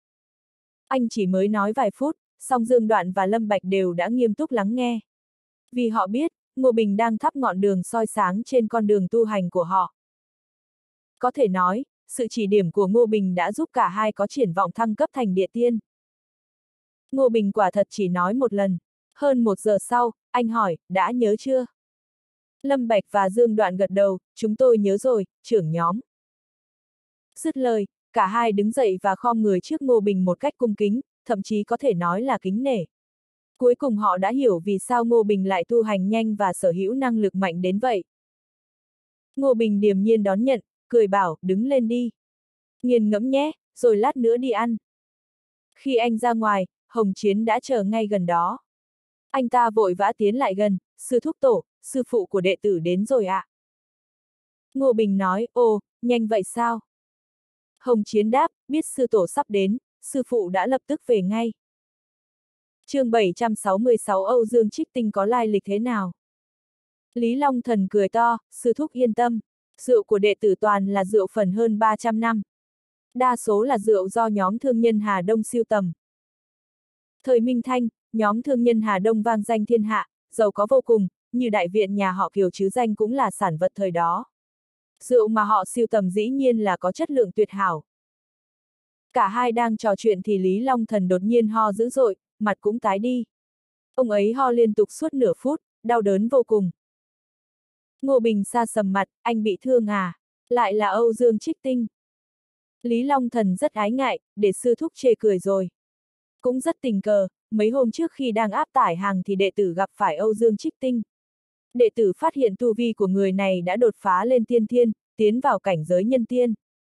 Anh chỉ mới nói vài phút, song Dương Đoạn và Lâm Bạch đều đã nghiêm túc lắng nghe. Vì họ biết, Ngô Bình đang thắp ngọn đường soi sáng trên con đường tu hành của họ. Có thể nói, sự chỉ điểm của Ngô Bình đã giúp cả hai có triển vọng thăng cấp thành địa tiên. Ngô Bình quả thật chỉ nói một lần. Hơn một giờ sau, anh hỏi, đã nhớ chưa? Lâm Bạch và Dương Đoạn gật đầu, chúng tôi nhớ rồi, trưởng nhóm. Dứt lời, cả hai đứng dậy và khom người trước Ngô Bình một cách cung kính, thậm chí có thể nói là kính nể. Cuối cùng họ đã hiểu vì sao Ngô Bình lại tu hành nhanh và sở hữu năng lực mạnh đến vậy. Ngô Bình điềm nhiên đón nhận, cười bảo, đứng lên đi. Nghiền ngẫm nhé, rồi lát nữa đi ăn. Khi anh ra ngoài, Hồng Chiến đã chờ ngay gần đó. Anh ta vội vã tiến lại gần, sư thúc tổ, sư phụ của đệ tử đến rồi ạ. À. Ngô Bình nói, ồ, nhanh vậy sao? Hồng Chiến đáp, biết sư tổ sắp đến, sư phụ đã lập tức về ngay. Chương bảy trăm sáu mươi sáu Âu Dương Trích Tinh có lai lịch thế nào? Lý Long Thần cười to, sư thúc yên tâm, rượu của đệ tử toàn là rượu phần hơn ba trăm năm. Đa số là rượu do nhóm thương nhân Hà Đông sưu tầm. Thời Minh Thanh, nhóm thương nhân Hà Đông vang danh thiên hạ, giàu có vô cùng, như đại viện nhà họ Kiều chứ danh cũng là sản vật thời đó. Rượu mà họ sưu tầm dĩ nhiên là có chất lượng tuyệt hảo. Cả hai đang trò chuyện thì Lý Long Thần đột nhiên ho dữ dội, mặt cũng tái đi. Ông ấy ho liên tục suốt nửa phút, đau đớn vô cùng. Ngô Bình sa sầm mặt, anh bị thương à? Lại là Âu Dương Trích Tinh. Lý Long Thần rất ái ngại, để sư thúc chê cười rồi. Cũng rất tình cờ, mấy hôm trước khi đang áp tải hàng thì đệ tử gặp phải Âu Dương Trích Tinh. Đệ tử phát hiện tu vi của người này đã đột phá lên tiên thiên, tiến vào cảnh giới nhân tiên.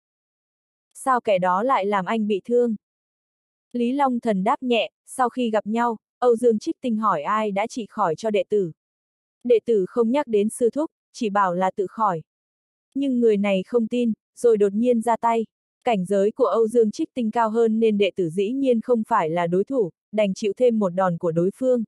Sao kẻ đó lại làm anh bị thương? Lý Long Thần đáp nhẹ, sau khi gặp nhau, Âu Dương Trích Tinh hỏi ai đã trị khỏi cho đệ tử. Đệ tử không nhắc đến sư thúc, chỉ bảo là tự khỏi. Nhưng người này không tin, rồi đột nhiên ra tay. Cảnh giới của Âu Dương Trích Tinh cao hơn nên đệ tử dĩ nhiên không phải là đối thủ, đành chịu thêm một đòn của đối phương.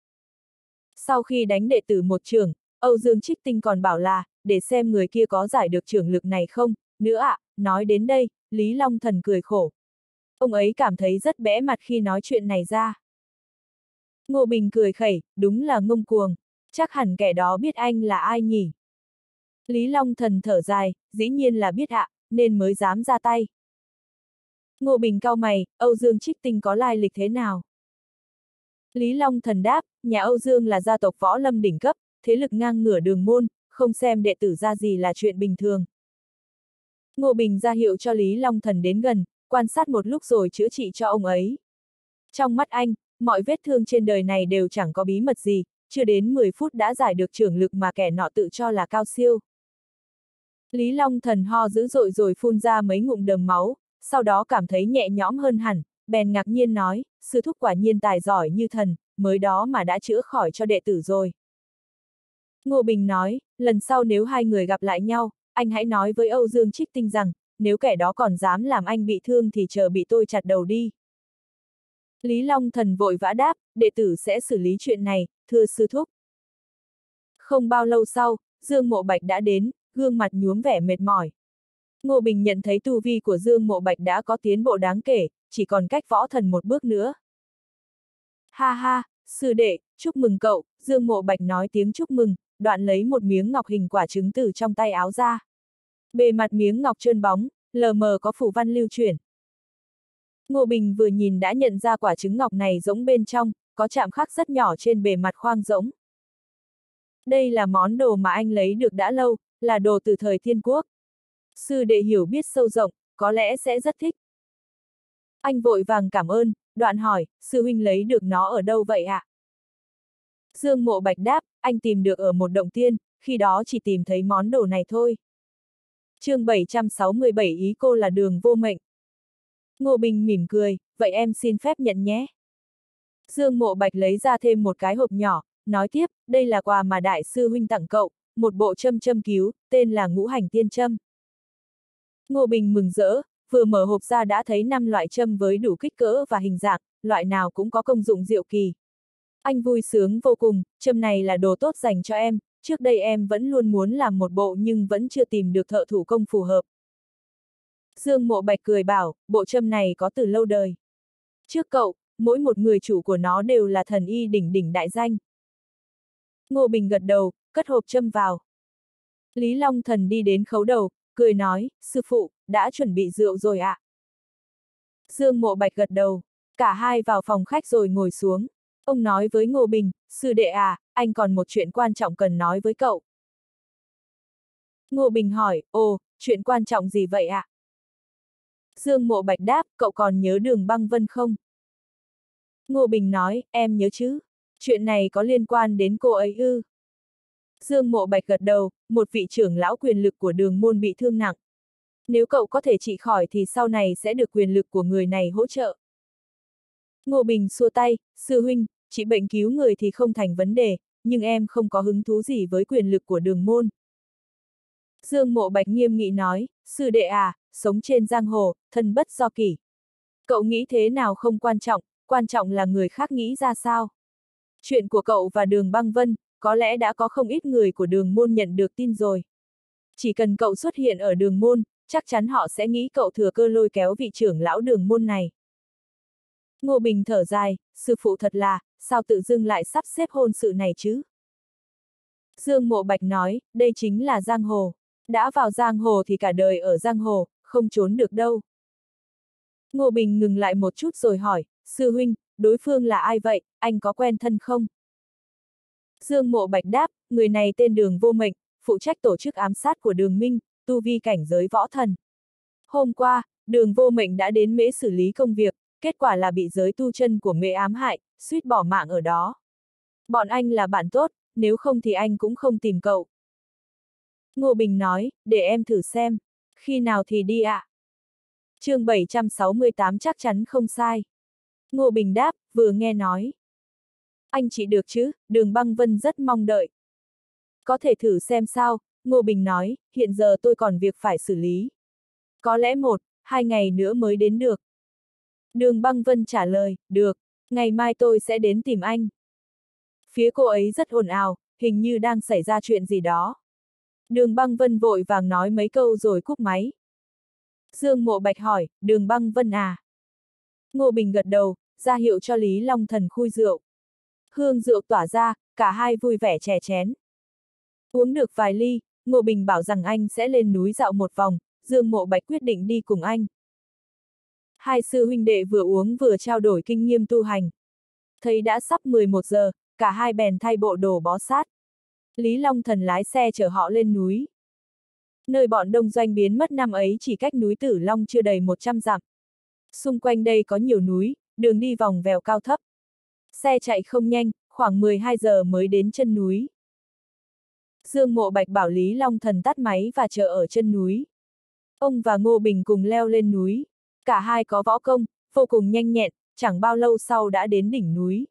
Sau khi đánh đệ tử một chưởng, Âu Dương Trích Tinh còn bảo là, để xem người kia có giải được chưởng lực này không, nữa ạ, à, nói đến đây, Lý Long Thần cười khổ. Ông ấy cảm thấy rất bẽ mặt khi nói chuyện này ra. Ngô Bình cười khẩy, đúng là ngông cuồng, chắc hẳn kẻ đó biết anh là ai nhỉ. Lý Long Thần thở dài, dĩ nhiên là biết ạ, à, nên mới dám ra tay. Ngô Bình cau mày, Âu Dương Trích Tinh có lai lịch thế nào? Lý Long Thần đáp, nhà Âu Dương là gia tộc võ lâm đỉnh cấp, thế lực ngang ngửa đường môn, không xem đệ tử ra gì là chuyện bình thường. Ngô Bình ra hiệu cho Lý Long Thần đến gần, quan sát một lúc rồi chữa trị cho ông ấy. Trong mắt anh, mọi vết thương trên đời này đều chẳng có bí mật gì, chưa đến mười phút đã giải được chưởng lực mà kẻ nọ tự cho là cao siêu. Lý Long Thần ho dữ dội rồi phun ra mấy ngụm đờm máu, sau đó cảm thấy nhẹ nhõm hơn hẳn, bèn ngạc nhiên nói, sư thúc quả nhiên tài giỏi như thần, mới đó mà đã chữa khỏi cho đệ tử rồi. Ngô Bình nói, lần sau nếu hai người gặp lại nhau, anh hãy nói với Âu Dương Trích Tinh rằng, nếu kẻ đó còn dám làm anh bị thương thì chờ bị tôi chặt đầu đi. Lý Long Thần vội vã đáp, đệ tử sẽ xử lý chuyện này, thưa sư thúc. Không bao lâu sau, Dương Mộ Bạch đã đến, gương mặt nhuốm vẻ mệt mỏi. Ngô Bình nhận thấy tu vi của Dương Mộ Bạch đã có tiến bộ đáng kể, chỉ còn cách võ thần một bước nữa. Ha ha, sư đệ, chúc mừng cậu, Dương Mộ Bạch nói tiếng chúc mừng, đoạn lấy một miếng ngọc hình quả trứng từ trong tay áo ra. Bề mặt miếng ngọc trơn bóng, lờ mờ có phù văn lưu chuyển. Ngô Bình vừa nhìn đã nhận ra quả trứng ngọc này rỗng bên trong, có chạm khắc rất nhỏ trên bề mặt khoang rỗng. Đây là món đồ mà anh lấy được đã lâu, là đồ từ thời Thiên Quốc. Sư đệ hiểu biết sâu rộng, có lẽ sẽ rất thích. Anh vội vàng cảm ơn, đoạn hỏi, sư huynh lấy được nó ở đâu vậy ạ? À? Dương Mộ Bạch đáp, anh tìm được ở một động tiên, khi đó chỉ tìm thấy món đồ này thôi. Chương bảy trăm sáu mươi bảy ý cô là Đường Vô Mệnh. Ngô Bình mỉm cười, vậy em xin phép nhận nhé. Dương Mộ Bạch lấy ra thêm một cái hộp nhỏ, nói tiếp, đây là quà mà đại sư huynh tặng cậu, một bộ châm châm cứu, tên là Ngũ Hành Tiên Châm. Ngô Bình mừng rỡ, vừa mở hộp ra đã thấy năm loại châm với đủ kích cỡ và hình dạng, loại nào cũng có công dụng diệu kỳ. Anh vui sướng vô cùng, châm này là đồ tốt dành cho em, trước đây em vẫn luôn muốn làm một bộ nhưng vẫn chưa tìm được thợ thủ công phù hợp. Dương Mộ Bạch cười bảo, bộ châm này có từ lâu đời. Trước cậu, mỗi một người chủ của nó đều là thần y đỉnh đỉnh đại danh. Ngô Bình gật đầu, cất hộp châm vào. Lý Long Thần đi đến khấu đầu, cười nói, sư phụ, đã chuẩn bị rượu rồi ạ. À? Dương Mộ Bạch gật đầu, cả hai vào phòng khách rồi ngồi xuống. Ông nói với Ngô Bình, sư đệ à, anh còn một chuyện quan trọng cần nói với cậu. Ngô Bình hỏi, ồ, chuyện quan trọng gì vậy ạ? À? Dương Mộ Bạch đáp, cậu còn nhớ Đường Băng Vân không? Ngô Bình nói, em nhớ chứ, chuyện này có liên quan đến cô ấy ư? Dương Mộ Bạch gật đầu, một vị trưởng lão quyền lực của Đường môn bị thương nặng. Nếu cậu có thể trị khỏi thì sau này sẽ được quyền lực của người này hỗ trợ. Ngô Bình xua tay, sư huynh, trị bệnh cứu người thì không thành vấn đề, nhưng em không có hứng thú gì với quyền lực của Đường môn. Dương Mộ Bạch nghiêm nghị nói, sư đệ à, sống trên giang hồ, thân bất do kỷ. Cậu nghĩ thế nào không quan trọng, quan trọng là người khác nghĩ ra sao. Chuyện của cậu và Đường Băng Vân, có lẽ đã có không ít người của Đường môn nhận được tin rồi. Chỉ cần cậu xuất hiện ở Đường môn, chắc chắn họ sẽ nghĩ cậu thừa cơ lôi kéo vị trưởng lão Đường môn này. Ngô Bình thở dài, sư phụ thật là, sao tự dưng lại sắp xếp hôn sự này chứ? Dương Mộ Bạch nói, đây chính là giang hồ. Đã vào giang hồ thì cả đời ở giang hồ, không trốn được đâu. Ngô Bình ngừng lại một chút rồi hỏi, sư huynh, đối phương là ai vậy, anh có quen thân không? Dương Mộ Bạch đáp, người này tên Đường Vô Mệnh, phụ trách tổ chức ám sát của Đường Minh, tu vi cảnh giới võ thần. Hôm qua, Đường Vô Mệnh đã đến Mễ xử lý công việc, kết quả là bị giới tu chân của Mễ ám hại, suýt bỏ mạng ở đó. Bọn anh là bạn tốt, nếu không thì anh cũng không tìm cậu. Ngô Bình nói, để em thử xem, khi nào thì đi ạ? À? Chương bảy trăm sáu mươi tám chắc chắn không sai. Ngô Bình đáp, vừa nghe nói. Anh chị được chứ, Đường Băng Vân rất mong đợi. Có thể thử xem sao, Ngô Bình nói, hiện giờ tôi còn việc phải xử lý. Có lẽ một, hai ngày nữa mới đến được. Đường Băng Vân trả lời, được, ngày mai tôi sẽ đến tìm anh. Phía cô ấy rất ồn ào, hình như đang xảy ra chuyện gì đó. Đường Băng Vân vội vàng nói mấy câu rồi cúp máy. Dương Mộ Bạch hỏi, Đường Băng Vân à? Ngô Bình gật đầu, ra hiệu cho Lý Long Thần khui rượu. Hương rượu tỏa ra, cả hai vui vẻ chè chén. Uống được vài ly, Ngô Bình bảo rằng anh sẽ lên núi dạo một vòng, Dương Mộ Bạch quyết định đi cùng anh. Hai sư huynh đệ vừa uống vừa trao đổi kinh nghiệm tu hành. Thấy đã sắp mười một giờ, cả hai bèn thay bộ đồ bó sát. Lý Long Thần lái xe chở họ lên núi. Nơi bọn đông doanh biến mất năm ấy chỉ cách núi Tử Long chưa đầy một trăm dặm. Xung quanh đây có nhiều núi, đường đi vòng vèo cao thấp. Xe chạy không nhanh, khoảng mười hai giờ mới đến chân núi. Dương Mộ Bạch bảo Lý Long Thần tắt máy và chờ ở chân núi. Ông và Ngô Bình cùng leo lên núi. Cả hai có võ công, vô cùng nhanh nhẹn, chẳng bao lâu sau đã đến đỉnh núi.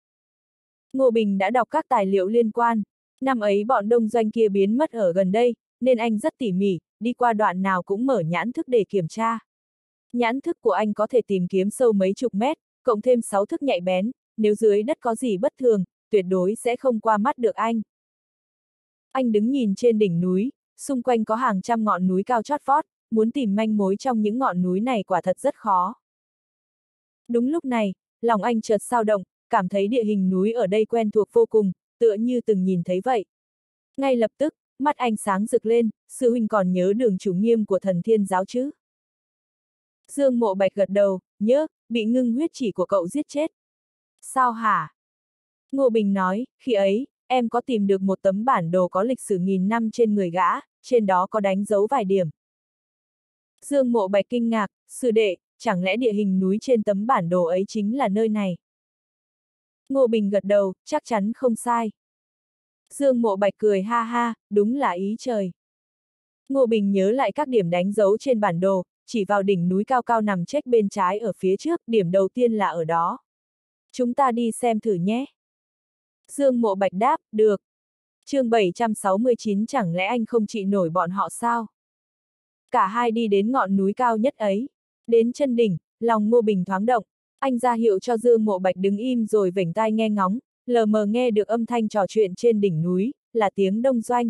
Ngô Bình đã đọc các tài liệu liên quan. Năm ấy bọn đông doanh kia biến mất ở gần đây, nên anh rất tỉ mỉ, đi qua đoạn nào cũng mở nhãn thức để kiểm tra. Nhãn thức của anh có thể tìm kiếm sâu mấy chục mét, cộng thêm sáu thức nhạy bén, nếu dưới đất có gì bất thường, tuyệt đối sẽ không qua mắt được anh. Anh đứng nhìn trên đỉnh núi, xung quanh có hàng trăm ngọn núi cao chót vót, muốn tìm manh mối trong những ngọn núi này quả thật rất khó. Đúng lúc này, lòng anh chợt dao động, cảm thấy địa hình núi ở đây quen thuộc vô cùng, tựa như từng nhìn thấy vậy. Ngay lập tức, mắt anh sáng rực lên, sư huynh còn nhớ đường chủ nghiêm của Thần Thiên giáo chứ? Dương Mộ Bạch gật đầu, nhớ, bị ngưng huyết chỉ của cậu giết chết. Sao hả? Ngô Bình nói, khi ấy, em có tìm được một tấm bản đồ có lịch sử nghìn năm trên người gã, trên đó có đánh dấu vài điểm. Dương Mộ Bạch kinh ngạc, sư đệ, chẳng lẽ địa hình núi trên tấm bản đồ ấy chính là nơi này? Ngô Bình gật đầu, chắc chắn không sai. Dương Mộ Bạch cười ha ha, đúng là ý trời. Ngô Bình nhớ lại các điểm đánh dấu trên bản đồ, chỉ vào đỉnh núi cao cao nằm chếch bên trái ở phía trước, điểm đầu tiên là ở đó. Chúng ta đi xem thử nhé. Dương Mộ Bạch đáp, được. Chương bảy trăm sáu mươi chín chẳng lẽ anh không trị nổi bọn họ sao? Cả hai đi đến ngọn núi cao nhất ấy. Đến chân đỉnh, lòng Ngô Bình thoáng động. Anh ra hiệu cho Dương Mộ Bạch đứng im rồi vểnh tai nghe ngóng, lờ mờ nghe được âm thanh trò chuyện trên đỉnh núi, là tiếng đông doanh.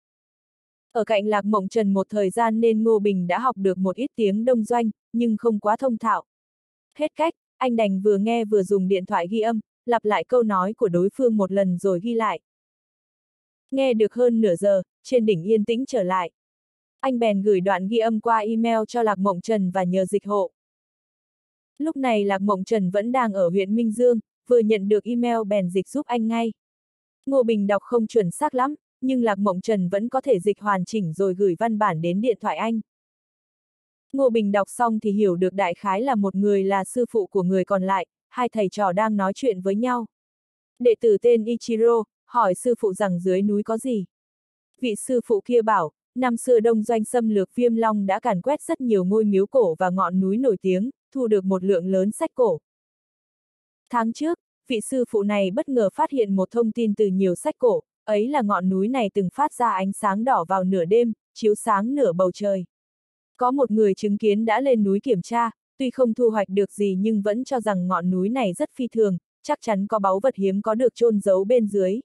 Ở cạnh Lạc Mộng Trần một thời gian nên Ngô Bình đã học được một ít tiếng đông doanh, nhưng không quá thông thạo. Hết cách, anh đành vừa nghe vừa dùng điện thoại ghi âm, lặp lại câu nói của đối phương một lần rồi ghi lại. Nghe được hơn nửa giờ, trên đỉnh yên tĩnh trở lại. Anh bèn gửi đoạn ghi âm qua email cho Lạc Mộng Trần và nhờ dịch hộ. Lúc này Lạc Mộng Trần vẫn đang ở huyện Minh Dương, vừa nhận được email bèn dịch giúp anh ngay. Ngô Bình đọc không chuẩn xác lắm, nhưng Lạc Mộng Trần vẫn có thể dịch hoàn chỉnh rồi gửi văn bản đến điện thoại anh. Ngô Bình đọc xong thì hiểu được đại khái là một người là sư phụ của người còn lại, hai thầy trò đang nói chuyện với nhau. Đệ tử tên Ichiro, hỏi sư phụ rằng dưới núi có gì. Vị sư phụ kia bảo, năm xưa Đông Doanh xâm lược Viêm Long đã càn quét rất nhiều ngôi miếu cổ và ngọn núi nổi tiếng, thu được một lượng lớn sách cổ. Tháng trước, vị sư phụ này bất ngờ phát hiện một thông tin từ nhiều sách cổ, ấy là ngọn núi này từng phát ra ánh sáng đỏ vào nửa đêm, chiếu sáng nửa bầu trời. Có một người chứng kiến đã lên núi kiểm tra, tuy không thu hoạch được gì nhưng vẫn cho rằng ngọn núi này rất phi thường, chắc chắn có báu vật hiếm có được chôn giấu bên dưới.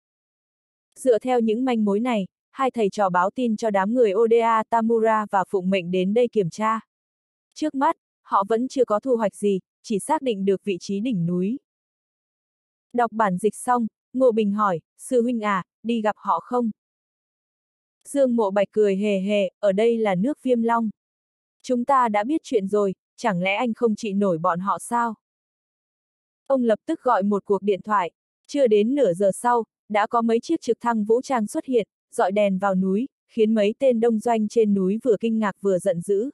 Dựa theo những manh mối này, hai thầy trò báo tin cho đám người Oda Tamura và phụng mệnh đến đây kiểm tra. Trước mắt, họ vẫn chưa có thu hoạch gì, chỉ xác định được vị trí đỉnh núi. Đọc bản dịch xong, Ngô Bình hỏi, sư huynh à, đi gặp họ không? Dương Mộ Bạch cười hề hề, ở đây là nước Viêm Long. Chúng ta đã biết chuyện rồi, chẳng lẽ anh không trị nổi bọn họ sao? Ông lập tức gọi một cuộc điện thoại, chưa đến nửa giờ sau, đã có mấy chiếc trực thăng vũ trang xuất hiện, dọi đèn vào núi, khiến mấy tên đông doanh trên núi vừa kinh ngạc vừa giận dữ.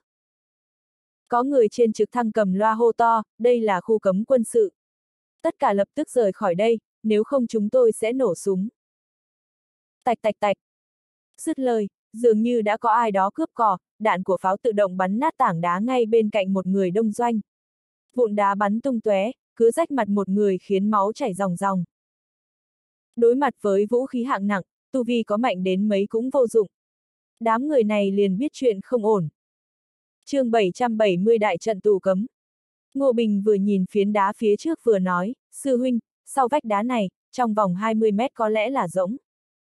Có người trên trực thăng cầm loa hô to, đây là khu cấm quân sự. Tất cả lập tức rời khỏi đây, nếu không chúng tôi sẽ nổ súng. Tạch tạch tạch. Dứt lời, dường như đã có ai đó cướp cò, đạn của pháo tự động bắn nát tảng đá ngay bên cạnh một người đông doanh. Vụn đá bắn tung tóe, cứ rách mặt một người khiến máu chảy ròng ròng. Đối mặt với vũ khí hạng nặng, tu vi có mạnh đến mấy cũng vô dụng. Đám người này liền biết chuyện không ổn. Chương bảy trăm bảy mươi đại trận tù cấm. Ngô Bình vừa nhìn phiến đá phía trước vừa nói, sư huynh, sau vách đá này, trong vòng hai mươi mét có lẽ là rỗng.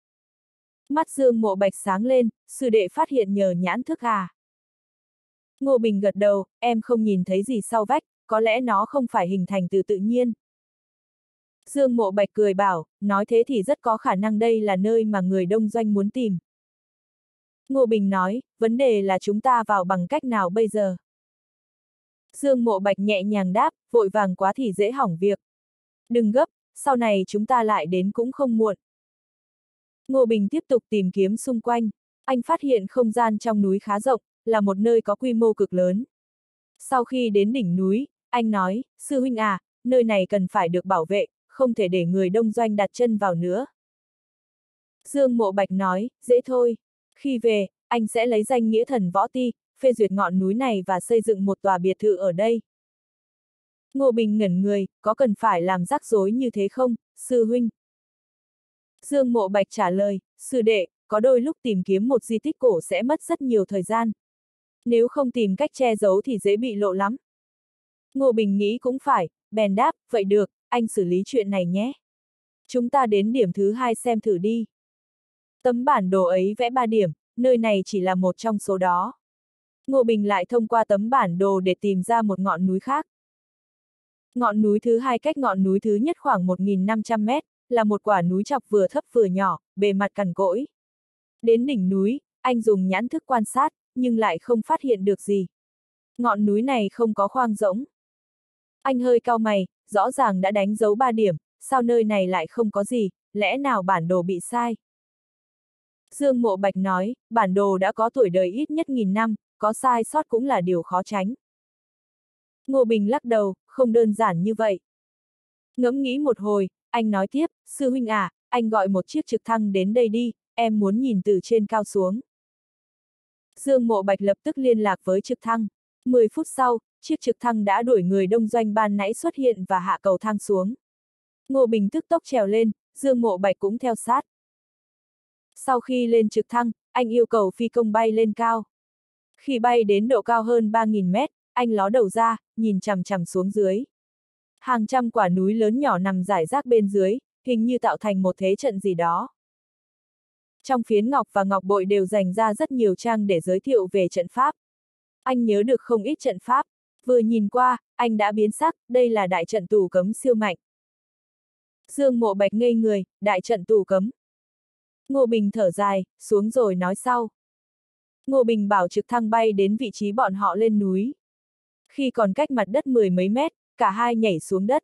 Mắt Dương Mộ Bạch sáng lên, sư đệ phát hiện nhờ nhãn thức à. Ngô Bình gật đầu, em không nhìn thấy gì sau vách, có lẽ nó không phải hình thành từ tự nhiên. Dương Mộ Bạch cười bảo, nói thế thì rất có khả năng đây là nơi mà người đông doanh muốn tìm. Ngô Bình nói, vấn đề là chúng ta vào bằng cách nào bây giờ? Dương Mộ Bạch nhẹ nhàng đáp, vội vàng quá thì dễ hỏng việc. Đừng gấp, sau này chúng ta lại đến cũng không muộn. Ngô Bình tiếp tục tìm kiếm xung quanh, anh phát hiện không gian trong núi khá rộng, là một nơi có quy mô cực lớn. Sau khi đến đỉnh núi, anh nói, sư huynh à, nơi này cần phải được bảo vệ, không thể để người đông doanh đặt chân vào nữa. Dương Mộ Bạch nói, dễ thôi. Khi về, anh sẽ lấy danh nghĩa thần võ ti, phê duyệt ngọn núi này và xây dựng một tòa biệt thự ở đây. Ngô Bình ngẩn người, có cần phải làm rắc rối như thế không, sư huynh? Dương Mộ Bạch trả lời, sư đệ, có đôi lúc tìm kiếm một di tích cổ sẽ mất rất nhiều thời gian. Nếu không tìm cách che giấu thì dễ bị lộ lắm. Ngô Bình nghĩ cũng phải, bèn đáp, vậy được, anh xử lý chuyện này nhé. Chúng ta đến điểm thứ hai xem thử đi. Tấm bản đồ ấy vẽ ba điểm, nơi này chỉ là một trong số đó. Ngô Bình lại thông qua tấm bản đồ để tìm ra một ngọn núi khác. Ngọn núi thứ hai cách ngọn núi thứ nhất khoảng một nghìn năm trăm mét, là một quả núi chọc vừa thấp vừa nhỏ, bề mặt cằn cỗi. Đến đỉnh núi, anh dùng nhãn thức quan sát, nhưng lại không phát hiện được gì. Ngọn núi này không có khoang rỗng. Anh hơi cau mày, rõ ràng đã đánh dấu ba điểm, sao nơi này lại không có gì, lẽ nào bản đồ bị sai? Dương Mộ Bạch nói, bản đồ đã có tuổi đời ít nhất nghìn năm, có sai sót cũng là điều khó tránh. Ngô Bình lắc đầu, không đơn giản như vậy. Ngẫm nghĩ một hồi, anh nói tiếp, sư huynh à, anh gọi một chiếc trực thăng đến đây đi, em muốn nhìn từ trên cao xuống. Dương Mộ Bạch lập tức liên lạc với trực thăng. mười phút sau, chiếc trực thăng đã đuổi người đông doanh ban nãy xuất hiện và hạ cầu thang xuống. Ngô Bình tức tốc trèo lên, Dương Mộ Bạch cũng theo sát. Sau khi lên trực thăng, anh yêu cầu phi công bay lên cao. Khi bay đến độ cao hơn ba nghìn mét, anh ló đầu ra, nhìn chằm chằm xuống dưới. Hàng trăm quả núi lớn nhỏ nằm rải rác bên dưới, hình như tạo thành một thế trận gì đó. Trong phiến ngọc và ngọc bội đều dành ra rất nhiều trang để giới thiệu về trận pháp. Anh nhớ được không ít trận pháp, vừa nhìn qua, anh đã biến sắc, đây là đại trận tù cấm siêu mạnh. Dương Mộ Bạch ngây người, đại trận tù cấm. Ngô Bình thở dài, xuống rồi nói sau. Ngô Bình bảo trực thăng bay đến vị trí bọn họ lên núi. Khi còn cách mặt đất mười mấy mét, cả hai nhảy xuống đất.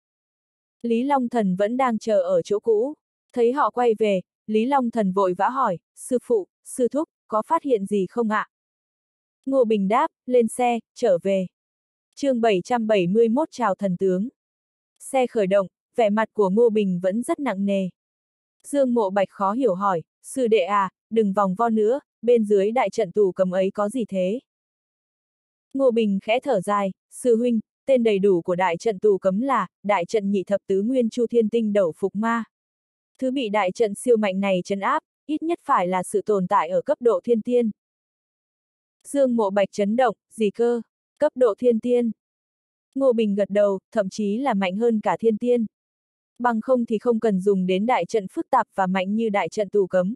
Lý Long Thần vẫn đang chờ ở chỗ cũ. Thấy họ quay về, Lý Long Thần vội vã hỏi, sư phụ, sư thúc, có phát hiện gì không ạ? Ngô Bình đáp, lên xe, trở về. Chương bảy trăm bảy mươi mốt chào thần tướng. Xe khởi động, vẻ mặt của Ngô Bình vẫn rất nặng nề. Dương Mộ Bạch khó hiểu hỏi, sư đệ à, đừng vòng vo nữa, bên dưới đại trận tù cấm ấy có gì thế? Ngô Bình khẽ thở dài, sư huynh, tên đầy đủ của đại trận tù cấm là, đại trận nhị thập tứ nguyên chu thiên tinh đẩu phục ma. Thứ bị đại trận siêu mạnh này trấn áp, ít nhất phải là sự tồn tại ở cấp độ thiên tiên. Dương Mộ Bạch chấn động, gì cơ? Cấp độ thiên tiên. Ngô Bình gật đầu, thậm chí là mạnh hơn cả thiên tiên. Bằng không thì không cần dùng đến đại trận phức tạp và mạnh như đại trận tù cấm.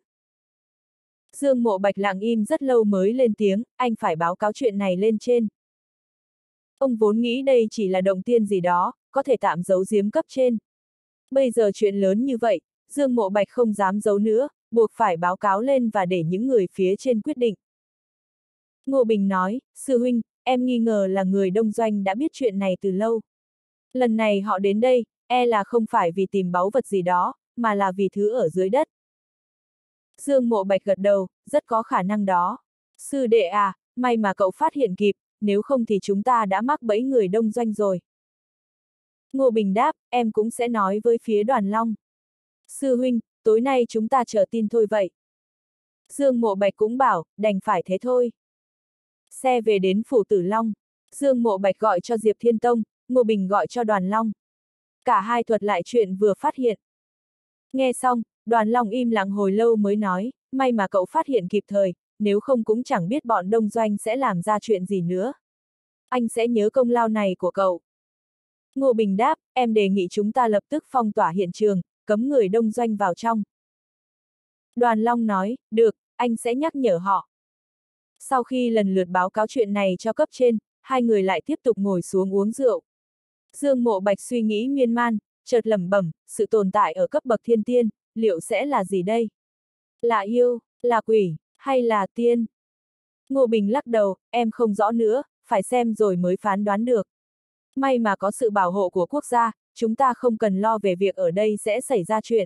Dương Mộ Bạch lặng im rất lâu mới lên tiếng, anh phải báo cáo chuyện này lên trên. Ông vốn nghĩ đây chỉ là động tiên gì đó, có thể tạm giấu giếm cấp trên. Bây giờ chuyện lớn như vậy, Dương Mộ Bạch không dám giấu nữa, buộc phải báo cáo lên và để những người phía trên quyết định. Ngô Bình nói, sư huynh, em nghi ngờ là người đông doanh đã biết chuyện này từ lâu. Lần này họ đến đây, e là không phải vì tìm báu vật gì đó, mà là vì thứ ở dưới đất. Dương Mộ Bạch gật đầu, rất có khả năng đó. Sư đệ à, may mà cậu phát hiện kịp, nếu không thì chúng ta đã mắc bẫy người đông doanh rồi. Ngô Bình đáp, em cũng sẽ nói với phía Đoàn Long. Sư huynh, tối nay chúng ta chờ tin thôi vậy. Dương Mộ Bạch cũng bảo, đành phải thế thôi. Xe về đến phủ Tử Long. Dương Mộ Bạch gọi cho Diệp Thiên Tông, Ngô Bình gọi cho Đoàn Long. Cả hai thuật lại chuyện vừa phát hiện. Nghe xong, Đoàn Long im lặng hồi lâu mới nói, may mà cậu phát hiện kịp thời, nếu không cũng chẳng biết bọn đông doanh sẽ làm ra chuyện gì nữa. Anh sẽ nhớ công lao này của cậu. Ngô Bình đáp, em đề nghị chúng ta lập tức phong tỏa hiện trường, cấm người đông doanh vào trong. Đoàn Long nói, được, anh sẽ nhắc nhở họ. Sau khi lần lượt báo cáo chuyện này cho cấp trên, hai người lại tiếp tục ngồi xuống uống rượu. Dương Mộ Bạch suy nghĩ miên man, chợt lẩm bẩm, sự tồn tại ở cấp bậc thiên tiên, liệu sẽ là gì đây? Là yêu, là quỷ, hay là tiên? Ngô Bình lắc đầu, em không rõ nữa, phải xem rồi mới phán đoán được. May mà có sự bảo hộ của quốc gia, chúng ta không cần lo về việc ở đây sẽ xảy ra chuyện.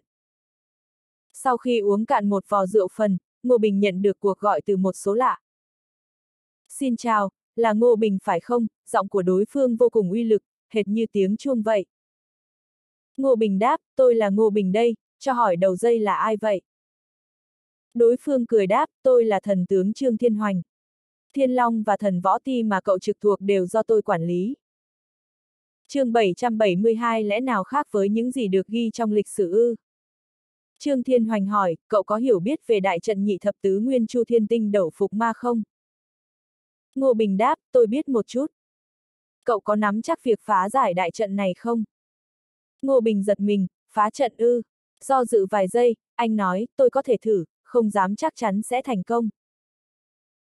Sau khi uống cạn một vò rượu phần, Ngô Bình nhận được cuộc gọi từ một số lạ. Xin chào, là Ngô Bình phải không? Giọng của đối phương vô cùng uy lực, hệt như tiếng chuông vậy. Ngô Bình đáp, tôi là Ngô Bình đây, cho hỏi đầu dây là ai vậy? Đối phương cười đáp, tôi là thần tướng Trương Thiên Hoành. Thiên Long và thần võ ti mà cậu trực thuộc đều do tôi quản lý. Chương bảy trăm bảy mươi hai lẽ nào khác với những gì được ghi trong lịch sử ư? Trương Thiên Hoành hỏi, cậu có hiểu biết về đại trận nhị thập tứ nguyên chu thiên tinh đẩu phục ma không? Ngô Bình đáp, tôi biết một chút. Cậu có nắm chắc việc phá giải đại trận này không? Ngô Bình giật mình, phá trận ư? Do dự vài giây, anh nói, tôi có thể thử, không dám chắc chắn sẽ thành công.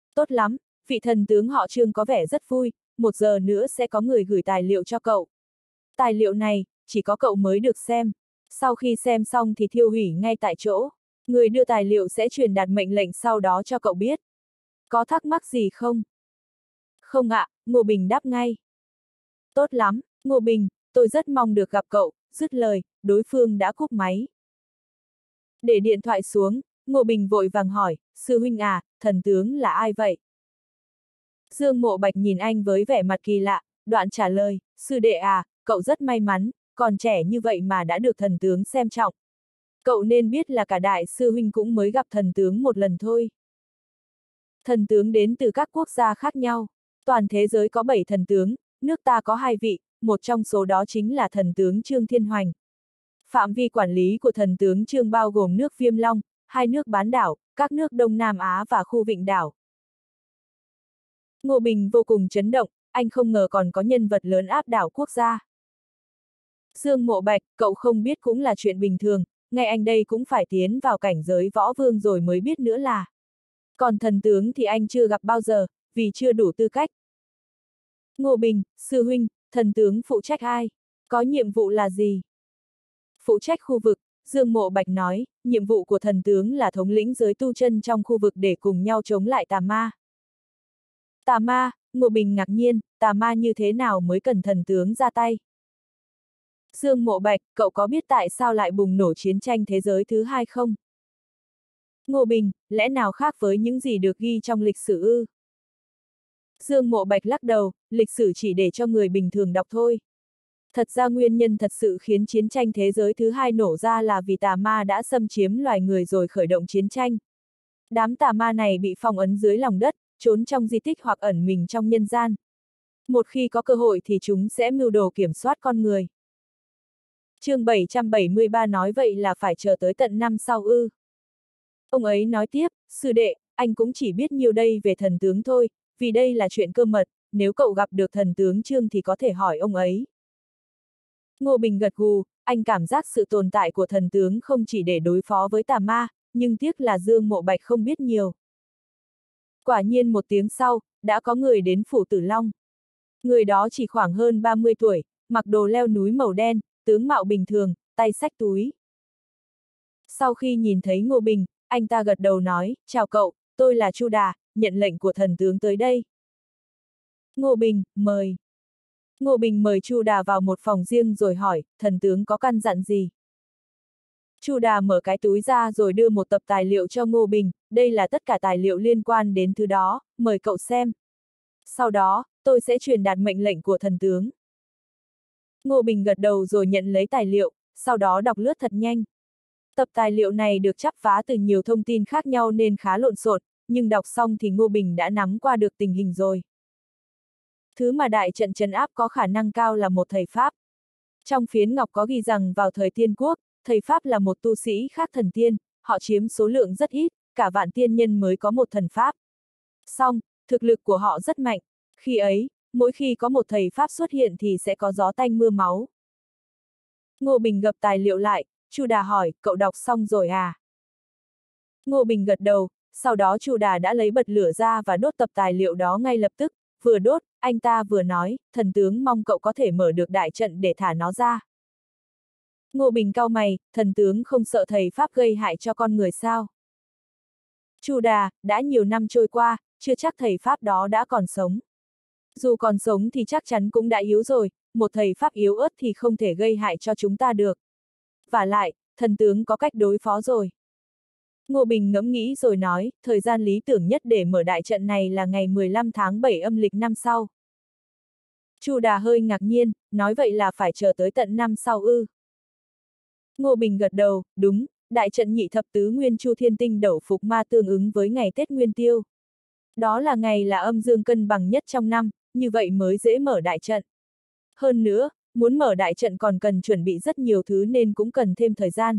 Tốt lắm, vị thần tướng họ Trương có vẻ rất vui, một giờ nữa sẽ có người gửi tài liệu cho cậu. Tài liệu này, chỉ có cậu mới được xem. Sau khi xem xong thì thiêu hủy ngay tại chỗ. Người đưa tài liệu sẽ truyền đạt mệnh lệnh sau đó cho cậu biết. Có thắc mắc gì không? Không ạ, Ngô Bình đáp ngay. Tốt lắm, Ngô Bình, tôi rất mong được gặp cậu, dứt lời, đối phương đã cúp máy. Để điện thoại xuống, Ngô Bình vội vàng hỏi, sư huynh à, thần tướng là ai vậy? Dương Mộ Bạch nhìn anh với vẻ mặt kỳ lạ, đoạn trả lời, sư đệ à, cậu rất may mắn, còn trẻ như vậy mà đã được thần tướng xem trọng. Cậu nên biết là cả đại sư huynh cũng mới gặp thần tướng một lần thôi. Thần tướng đến từ các quốc gia khác nhau. Toàn thế giới có bảy thần tướng, nước ta có hai vị, một trong số đó chính là thần tướng Trương Thiên Hoành. Phạm vi quản lý của thần tướng Trương bao gồm nước Viêm Long, hai nước bán đảo, các nước Đông Nam Á và khu vịnh đảo. Ngô Bình vô cùng chấn động, anh không ngờ còn có nhân vật lớn áp đảo quốc gia. Dương Mộ Bạch, cậu không biết cũng là chuyện bình thường, ngay anh đây cũng phải tiến vào cảnh giới võ vương rồi mới biết nữa là. Còn thần tướng thì anh chưa gặp bao giờ, vì chưa đủ tư cách. Ngô Bình, sư huynh, thần tướng phụ trách ai? Có nhiệm vụ là gì? Phụ trách khu vực, Dương Mộ Bạch nói, nhiệm vụ của thần tướng là thống lĩnh giới tu chân trong khu vực để cùng nhau chống lại tà ma. Tà ma, Ngô Bình ngạc nhiên, tà ma như thế nào mới cần thần tướng ra tay? Dương Mộ Bạch, cậu có biết tại sao lại bùng nổ chiến tranh thế giới thứ hai không? Ngô Bình, lẽ nào khác với những gì được ghi trong lịch sử ư? Dương Mộ Bạch lắc đầu, lịch sử chỉ để cho người bình thường đọc thôi. Thật ra nguyên nhân thật sự khiến chiến tranh thế giới thứ hai nổ ra là vì tà ma đã xâm chiếm loài người rồi khởi động chiến tranh. Đám tà ma này bị phong ấn dưới lòng đất, trốn trong di tích hoặc ẩn mình trong nhân gian. Một khi có cơ hội thì chúng sẽ mưu đồ kiểm soát con người. Chương bảy trăm bảy mươi ba nói vậy là phải chờ tới tận năm sau ư. Ông ấy nói tiếp, sư đệ, anh cũng chỉ biết nhiều đây về thần tướng thôi, vì đây là chuyện cơ mật, nếu cậu gặp được thần tướng Trương thì có thể hỏi ông ấy. Ngô Bình gật gù, anh cảm giác sự tồn tại của thần tướng không chỉ để đối phó với tà ma, nhưng tiếc là Dương Mộ Bạch không biết nhiều. Quả nhiên một tiếng sau, đã có người đến phủ Tử Long. Người đó chỉ khoảng hơn ba mươi tuổi, mặc đồ leo núi màu đen, tướng mạo bình thường, tay xách túi. Sau khi nhìn thấy Ngô Bình, anh ta gật đầu nói, chào cậu, tôi là Chu Đà, nhận lệnh của thần tướng tới đây. Ngô Bình, mời. Ngô Bình mời Chu Đà vào một phòng riêng rồi hỏi, thần tướng có căn dặn gì? Chu Đà mở cái túi ra rồi đưa một tập tài liệu cho Ngô Bình, đây là tất cả tài liệu liên quan đến thứ đó, mời cậu xem. Sau đó, tôi sẽ truyền đạt mệnh lệnh của thần tướng. Ngô Bình gật đầu rồi nhận lấy tài liệu, sau đó đọc lướt thật nhanh. Tập tài liệu này được chắp vá từ nhiều thông tin khác nhau nên khá lộn xộn, nhưng đọc xong thì Ngô Bình đã nắm qua được tình hình rồi. Thứ mà đại trận trấn áp có khả năng cao là một thầy Pháp. Trong phiến ngọc có ghi rằng vào thời Tiên Quốc, thầy Pháp là một tu sĩ khác thần tiên, họ chiếm số lượng rất ít, cả vạn tiên nhân mới có một thần Pháp. Song, thực lực của họ rất mạnh, khi ấy, mỗi khi có một thầy Pháp xuất hiện thì sẽ có gió tanh mưa máu. Ngô Bình gập tài liệu lại, Chu Đà hỏi, cậu đọc xong rồi à? Ngô Bình gật đầu, sau đó Chu Đà đã lấy bật lửa ra và đốt tập tài liệu đó ngay lập tức, vừa đốt, anh ta vừa nói, thần tướng mong cậu có thể mở được đại trận để thả nó ra. Ngô Bình cau mày, thần tướng không sợ thầy Pháp gây hại cho con người sao? Chu Đà, đã nhiều năm trôi qua, chưa chắc thầy Pháp đó đã còn sống. Dù còn sống thì chắc chắn cũng đã yếu rồi, một thầy Pháp yếu ớt thì không thể gây hại cho chúng ta được. Vả lại, thần tướng có cách đối phó rồi. Ngô Bình ngẫm nghĩ rồi nói, thời gian lý tưởng nhất để mở đại trận này là ngày mười lăm tháng bảy âm lịch năm sau. Chu Đà hơi ngạc nhiên, nói vậy là phải chờ tới tận năm sau ư. Ngô Bình gật đầu, đúng, đại trận nhị thập tứ nguyên chu thiên tinh đẩu phục ma tương ứng với ngày Tết Nguyên Tiêu. Đó là ngày là âm dương cân bằng nhất trong năm, như vậy mới dễ mở đại trận. Hơn nữa, muốn mở đại trận còn cần chuẩn bị rất nhiều thứ nên cũng cần thêm thời gian.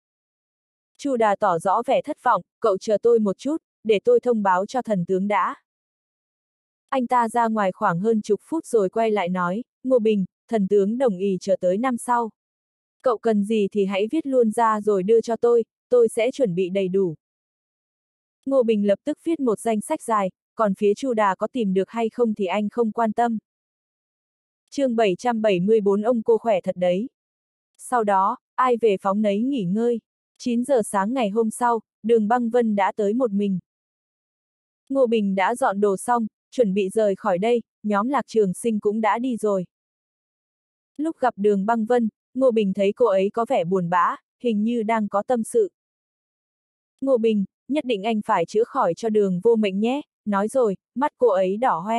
Chu Đà tỏ rõ vẻ thất vọng, cậu chờ tôi một chút, để tôi thông báo cho thần tướng đã. Anh ta ra ngoài khoảng hơn chục phút rồi quay lại nói, Ngô Bình, thần tướng đồng ý chờ tới năm sau. Cậu cần gì thì hãy viết luôn ra rồi đưa cho tôi, tôi sẽ chuẩn bị đầy đủ. Ngô Bình lập tức viết một danh sách dài, còn phía Chu Đà có tìm được hay không thì anh không quan tâm. chương bảy trăm bảy mươi bốn ông cô khỏe thật đấy. Sau đó, ai về phóng nấy nghỉ ngơi. chín giờ sáng ngày hôm sau, Đường Băng Vân đã tới một mình. Ngô Bình đã dọn đồ xong, chuẩn bị rời khỏi đây, nhóm Lạc Trường Sinh cũng đã đi rồi. Lúc gặp Đường Băng Vân, Ngô Bình thấy cô ấy có vẻ buồn bã, hình như đang có tâm sự. Ngô Bình, nhất định anh phải chữa khỏi cho Đường Vô Mệnh nhé, nói rồi, mắt cô ấy đỏ hoe.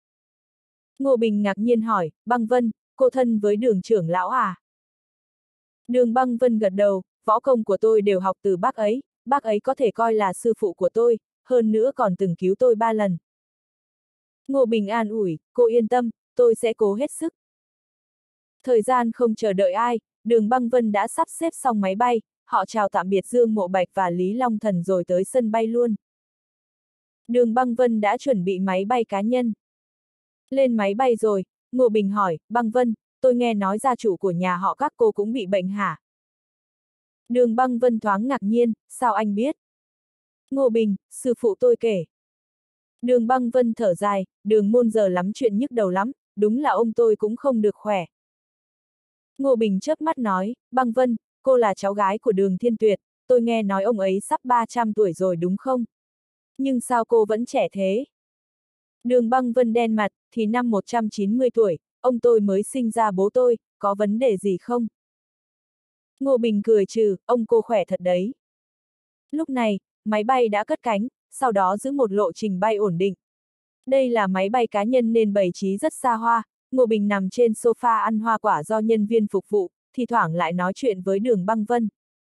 Ngô Bình ngạc nhiên hỏi, Băng Vân, cô thân với Đường trưởng lão à? Đường Băng Vân gật đầu, võ công của tôi đều học từ bác ấy, bác ấy có thể coi là sư phụ của tôi, hơn nữa còn từng cứu tôi ba lần. Ngô Bình an ủi, cô yên tâm, tôi sẽ cố hết sức. Thời gian không chờ đợi ai, Đường Băng Vân đã sắp xếp xong máy bay, họ chào tạm biệt Dương Mộ Bạch và Lý Long Thần rồi tới sân bay luôn. Đường Băng Vân đã chuẩn bị máy bay cá nhân. Lên máy bay rồi, Ngô Bình hỏi, Băng Vân, tôi nghe nói gia chủ của nhà họ các cô cũng bị bệnh hả? Đường Băng Vân thoáng ngạc nhiên, sao anh biết? Ngô Bình, sư phụ tôi kể. Đường Băng Vân thở dài, Đường môn giờ lắm chuyện nhức đầu lắm, đúng là ông tôi cũng không được khỏe. Ngô Bình chớp mắt nói, Băng Vân, cô là cháu gái của Đường Thiên Tuyệt, tôi nghe nói ông ấy sắp ba trăm tuổi rồi đúng không? Nhưng sao cô vẫn trẻ thế? Đường Băng Vân đen mặt, thì năm một trăm chín mươi tuổi, ông tôi mới sinh ra bố tôi, có vấn đề gì không? Ngô Bình cười trừ, ông cô khỏe thật đấy. Lúc này, máy bay đã cất cánh, sau đó giữ một lộ trình bay ổn định. Đây là máy bay cá nhân nên bày trí rất xa hoa, Ngô Bình nằm trên sofa ăn hoa quả do nhân viên phục vụ, thi thoảng lại nói chuyện với Đường Băng Vân.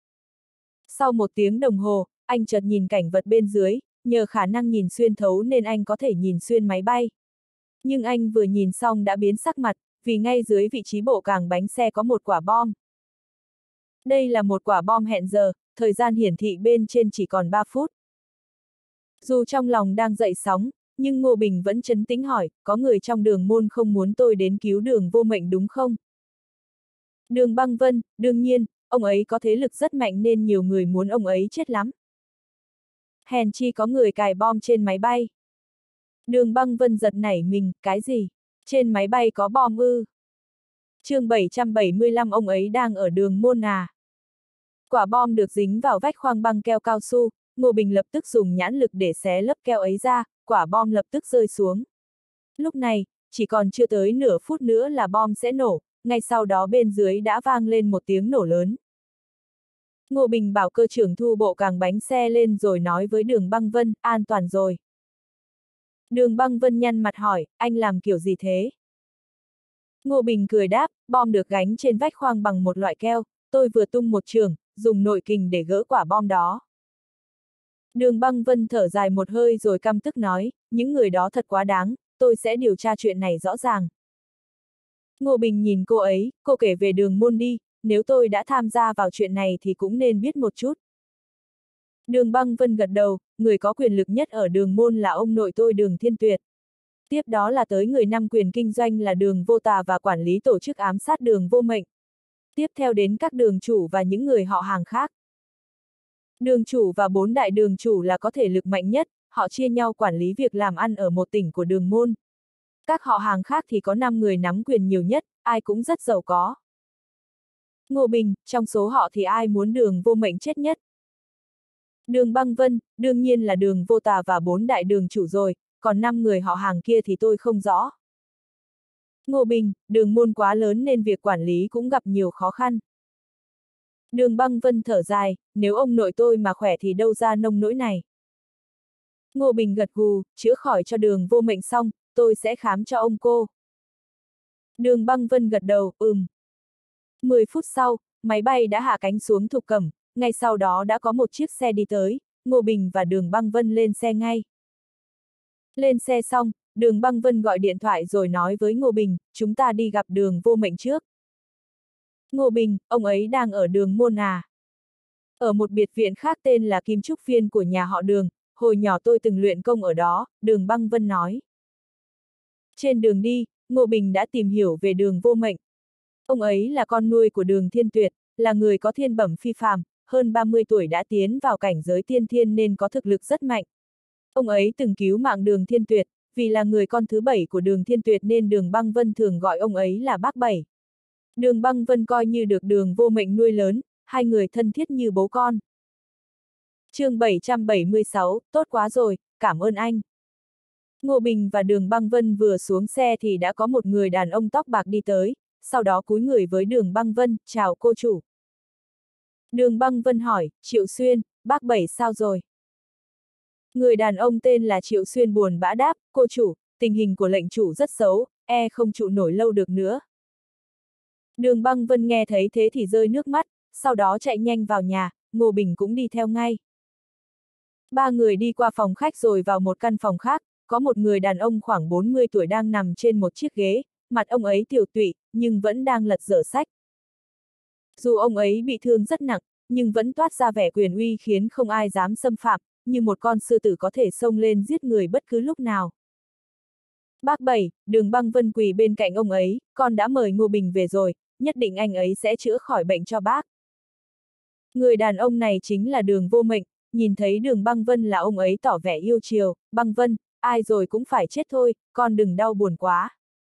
Sau một tiếng đồng hồ, anh chợt nhìn cảnh vật bên dưới, nhờ khả năng nhìn xuyên thấu nên anh có thể nhìn xuyên máy bay. Nhưng anh vừa nhìn xong đã biến sắc mặt, vì ngay dưới vị trí bộ càng bánh xe có một quả bom. Đây là một quả bom hẹn giờ, thời gian hiển thị bên trên chỉ còn ba phút. Dù trong lòng đang dậy sóng, nhưng Ngô Bình vẫn trấn tĩnh hỏi, có người trong Đường môn không muốn tôi đến cứu Đường Vô Mệnh đúng không? Đường Băng Vân, đương nhiên, ông ấy có thế lực rất mạnh nên nhiều người muốn ông ấy chết lắm. Hèn chi có người cài bom trên máy bay. Đường Băng Vân giật nảy mình, cái gì? Trên máy bay có bom ư? chương bảy trăm bảy mươi lăm ông ấy đang ở Đường môn à? Quả bom được dính vào vách khoang băng keo cao su, Ngô Bình lập tức dùng nhãn lực để xé lớp keo ấy ra, quả bom lập tức rơi xuống. Lúc này, chỉ còn chưa tới nửa phút nữa là bom sẽ nổ, ngay sau đó bên dưới đã vang lên một tiếng nổ lớn. Ngô Bình bảo cơ trưởng thu bộ càng bánh xe lên rồi nói với Đường Băng Vân, an toàn rồi. Đường Băng Vân nhăn mặt hỏi, anh làm kiểu gì thế? Ngô Bình cười đáp, bom được gánh trên vách khoang bằng một loại keo, tôi vừa tung một chưởng, dùng nội kình để gỡ quả bom đó. Đường Băng Vân thở dài một hơi rồi căm tức nói, những người đó thật quá đáng, tôi sẽ điều tra chuyện này rõ ràng. Ngô Bình nhìn cô ấy, cô kể về Đường môn đi, nếu tôi đã tham gia vào chuyện này thì cũng nên biết một chút. Đường Băng Vân gật đầu, người có quyền lực nhất ở Đường môn là ông nội tôi Đường Thiên Tuyệt. Tiếp đó là tới người nắm quyền kinh doanh là Đường Vô Tà và quản lý tổ chức ám sát Đường Vô Mệnh. Tiếp theo đến các đường chủ và những người họ hàng khác. Đường chủ và bốn đại đường chủ là có thể lực mạnh nhất, họ chia nhau quản lý việc làm ăn ở một tỉnh của Đường môn. Các họ hàng khác thì có năm người nắm quyền nhiều nhất, ai cũng rất giàu có. Ngô Bình, trong số họ thì ai muốn Đường Vô Mệnh chết nhất? Đường Băng Vân, đương nhiên là Đường Vô Tà và bốn đại đường chủ rồi, còn năm người họ hàng kia thì tôi không rõ. Ngô Bình, Đường môn quá lớn nên việc quản lý cũng gặp nhiều khó khăn. Đường Băng Vân thở dài, nếu ông nội tôi mà khỏe thì đâu ra nông nỗi này. Ngô Bình gật gù, chữa khỏi cho Đường Vô Mệnh xong, tôi sẽ khám cho ông cô. Đường Băng Vân gật đầu, ừm. mười phút sau, máy bay đã hạ cánh xuống Thục Cẩm, ngay sau đó đã có một chiếc xe đi tới, Ngô Bình và Đường Băng Vân lên xe ngay. Lên xe xong, Đường Băng Vân gọi điện thoại rồi nói với Ngô Bình, chúng ta đi gặp Đường Vô Mệnh trước. Ngô Bình, ông ấy đang ở Đường môn à? Ở một biệt viện khác tên là Kim Trúc Viên của nhà họ Đường, hồi nhỏ tôi từng luyện công ở đó, Đường Băng Vân nói. Trên đường đi, Ngô Bình đã tìm hiểu về Đường Vô Mệnh. Ông ấy là con nuôi của Đường Thiên Tuyệt, là người có thiên bẩm phi phàm, hơn ba mươi tuổi đã tiến vào cảnh giới tiên thiên nên có thực lực rất mạnh. Ông ấy từng cứu mạng Đường Thiên Tuyệt, vì là người con thứ bảy của Đường Thiên Tuyệt nên Đường Băng Vân thường gọi ông ấy là bác Bảy. Đường Băng Vân coi như được Đường Vô Mệnh nuôi lớn, hai người thân thiết như bố con. chương bảy trăm bảy mươi sáu, tốt quá rồi, cảm ơn anh. Ngô Bình và Đường Băng Vân vừa xuống xe thì đã có một người đàn ông tóc bạc đi tới, sau đó cúi người với Đường Băng Vân, chào cô chủ. Đường Băng Vân hỏi, Triệu Xuyên, bác Bảy sao rồi? Người đàn ông tên là Triệu Xuyên buồn bã đáp, cô chủ, tình hình của lệnh chủ rất xấu, e không trụ nổi lâu được nữa. Đường Băng Vân nghe thấy thế thì rơi nước mắt, sau đó chạy nhanh vào nhà, Ngô Bình cũng đi theo ngay. Ba người đi qua phòng khách rồi vào một căn phòng khác, có một người đàn ông khoảng bốn mươi tuổi đang nằm trên một chiếc ghế, mặt ông ấy tiều tụy, nhưng vẫn đang lật dở sách. Dù ông ấy bị thương rất nặng, nhưng vẫn toát ra vẻ quyền uy khiến không ai dám xâm phạm, như một con sư tử có thể xông lên giết người bất cứ lúc nào. Bác Bảy, Đường Băng Vân quỳ bên cạnh ông ấy, con đã mời Ngô Bình về rồi, nhất định anh ấy sẽ chữa khỏi bệnh cho bác. Người đàn ông này chính là Đường Vô Mệnh, nhìn thấy Đường Băng Vân là ông ấy tỏ vẻ yêu chiều, Băng Vân, ai rồi cũng phải chết thôi, con đừng đau buồn quá.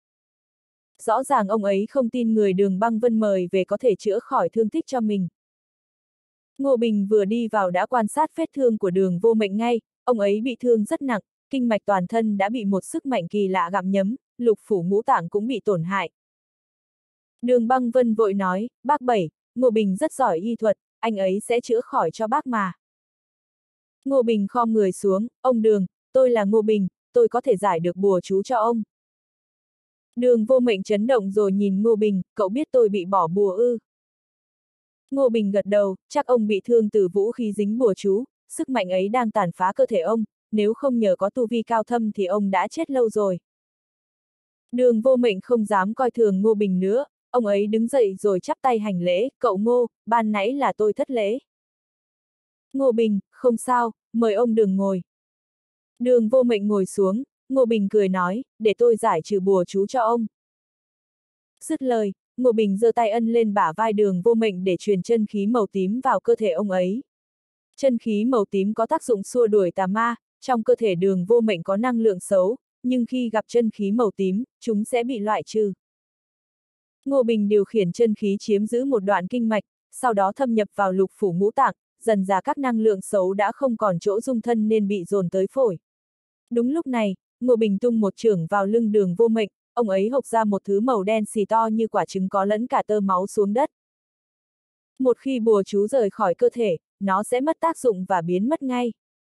Rõ ràng ông ấy không tin người Đường Băng Vân mời về có thể chữa khỏi thương tích cho mình. Ngô Bình vừa đi vào đã quan sát vết thương của Đường Vô Mệnh ngay, ông ấy bị thương rất nặng, kinh mạch toàn thân đã bị một sức mạnh kỳ lạ gặm nhấm, lục phủ ngũ tạng cũng bị tổn hại. Đường Băng Vân vội nói, bác Bảy, Ngô Bình rất giỏi y thuật, anh ấy sẽ chữa khỏi cho bác mà. Ngô Bình khom người xuống, ông Đường, tôi là Ngô Bình, tôi có thể giải được bùa chú cho ông. Đường Vô Mệnh chấn động rồi nhìn Ngô Bình, cậu biết tôi bị bỏ bùa ư? Ngô Bình gật đầu, chắc ông bị thương từ vũ khí dính bùa chú, sức mạnh ấy đang tàn phá cơ thể ông, nếu không nhờ có tu vi cao thâm thì ông đã chết lâu rồi. Đường Vô Mệnh không dám coi thường Ngô Bình nữa, ông ấy đứng dậy rồi chắp tay hành lễ, cậu Ngô, ban nãy là tôi thất lễ. Ngô Bình, không sao, mời ông Đường ngồi. Đường Vô Mệnh ngồi xuống, Ngô Bình cười nói, để tôi giải trừ bùa chú cho ông. Dứt lời, Ngô Bình giơ tay ân lên bả vai Đường Vô Mệnh để truyền chân khí màu tím vào cơ thể ông ấy. Chân khí màu tím có tác dụng xua đuổi tà ma, trong cơ thể Đường Vô Mệnh có năng lượng xấu, nhưng khi gặp chân khí màu tím, chúng sẽ bị loại trừ. Ngô Bình điều khiển chân khí chiếm giữ một đoạn kinh mạch, sau đó thâm nhập vào lục phủ ngũ tạng, dần ra các năng lượng xấu đã không còn chỗ dung thân nên bị dồn tới phổi. Đúng lúc này, Ngô Bình tung một chưởng vào lưng Đường Vô Mệnh, ông ấy hộc ra một thứ màu đen xì to như quả trứng có lẫn cả tơ máu xuống đất. Một khi bùa chú rời khỏi cơ thể, nó sẽ mất tác dụng và biến mất ngay.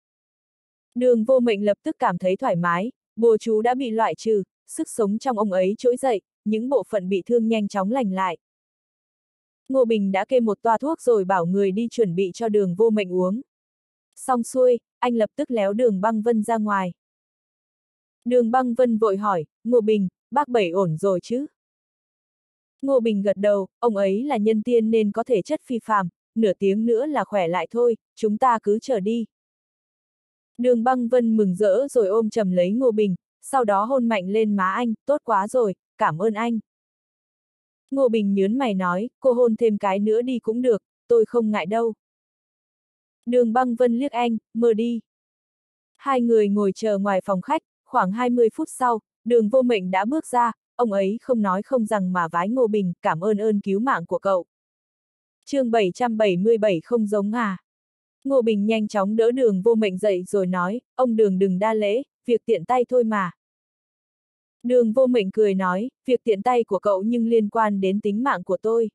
Đường Vô Mệnh lập tức cảm thấy thoải mái, bùa chú đã bị loại trừ, sức sống trong ông ấy trỗi dậy, những bộ phận bị thương nhanh chóng lành lại. Ngô Bình đã kê một toa thuốc rồi bảo người đi chuẩn bị cho Đường Vô Mệnh uống. Xong xuôi, anh lập tức léo Đường Băng Vân ra ngoài. Đường Băng Vân vội hỏi, Ngô Bình, bác Bảy ổn rồi chứ? Ngô Bình gật đầu, ông ấy là nhân tiên nên có thể chất phi phàm, nửa tiếng nữa là khỏe lại thôi, chúng ta cứ chờ đi. Đường Băng Vân mừng rỡ rồi ôm chầm lấy Ngô Bình, sau đó hôn mạnh lên má anh, tốt quá rồi, cảm ơn anh. Ngô Bình nhớn mày nói, cô hôn thêm cái nữa đi cũng được, tôi không ngại đâu. Đường Băng Vân liếc anh, mơ đi. Hai người ngồi chờ ngoài phòng khách, khoảng hai mươi phút sau, Đường Vô Mệnh đã bước ra, ông ấy không nói không rằng mà vái Ngô Bình, cảm ơn ơn cứu mạng của cậu. chương bảy trăm bảy mươi bảy không giống à. Ngô Bình nhanh chóng đỡ Đường Vô Mệnh dậy rồi nói, ông Đường đừng đa lễ, việc tiện tay thôi mà. Đường Vô Mệnh cười nói, việc tiện tay của cậu nhưng liên quan đến tính mạng của tôi.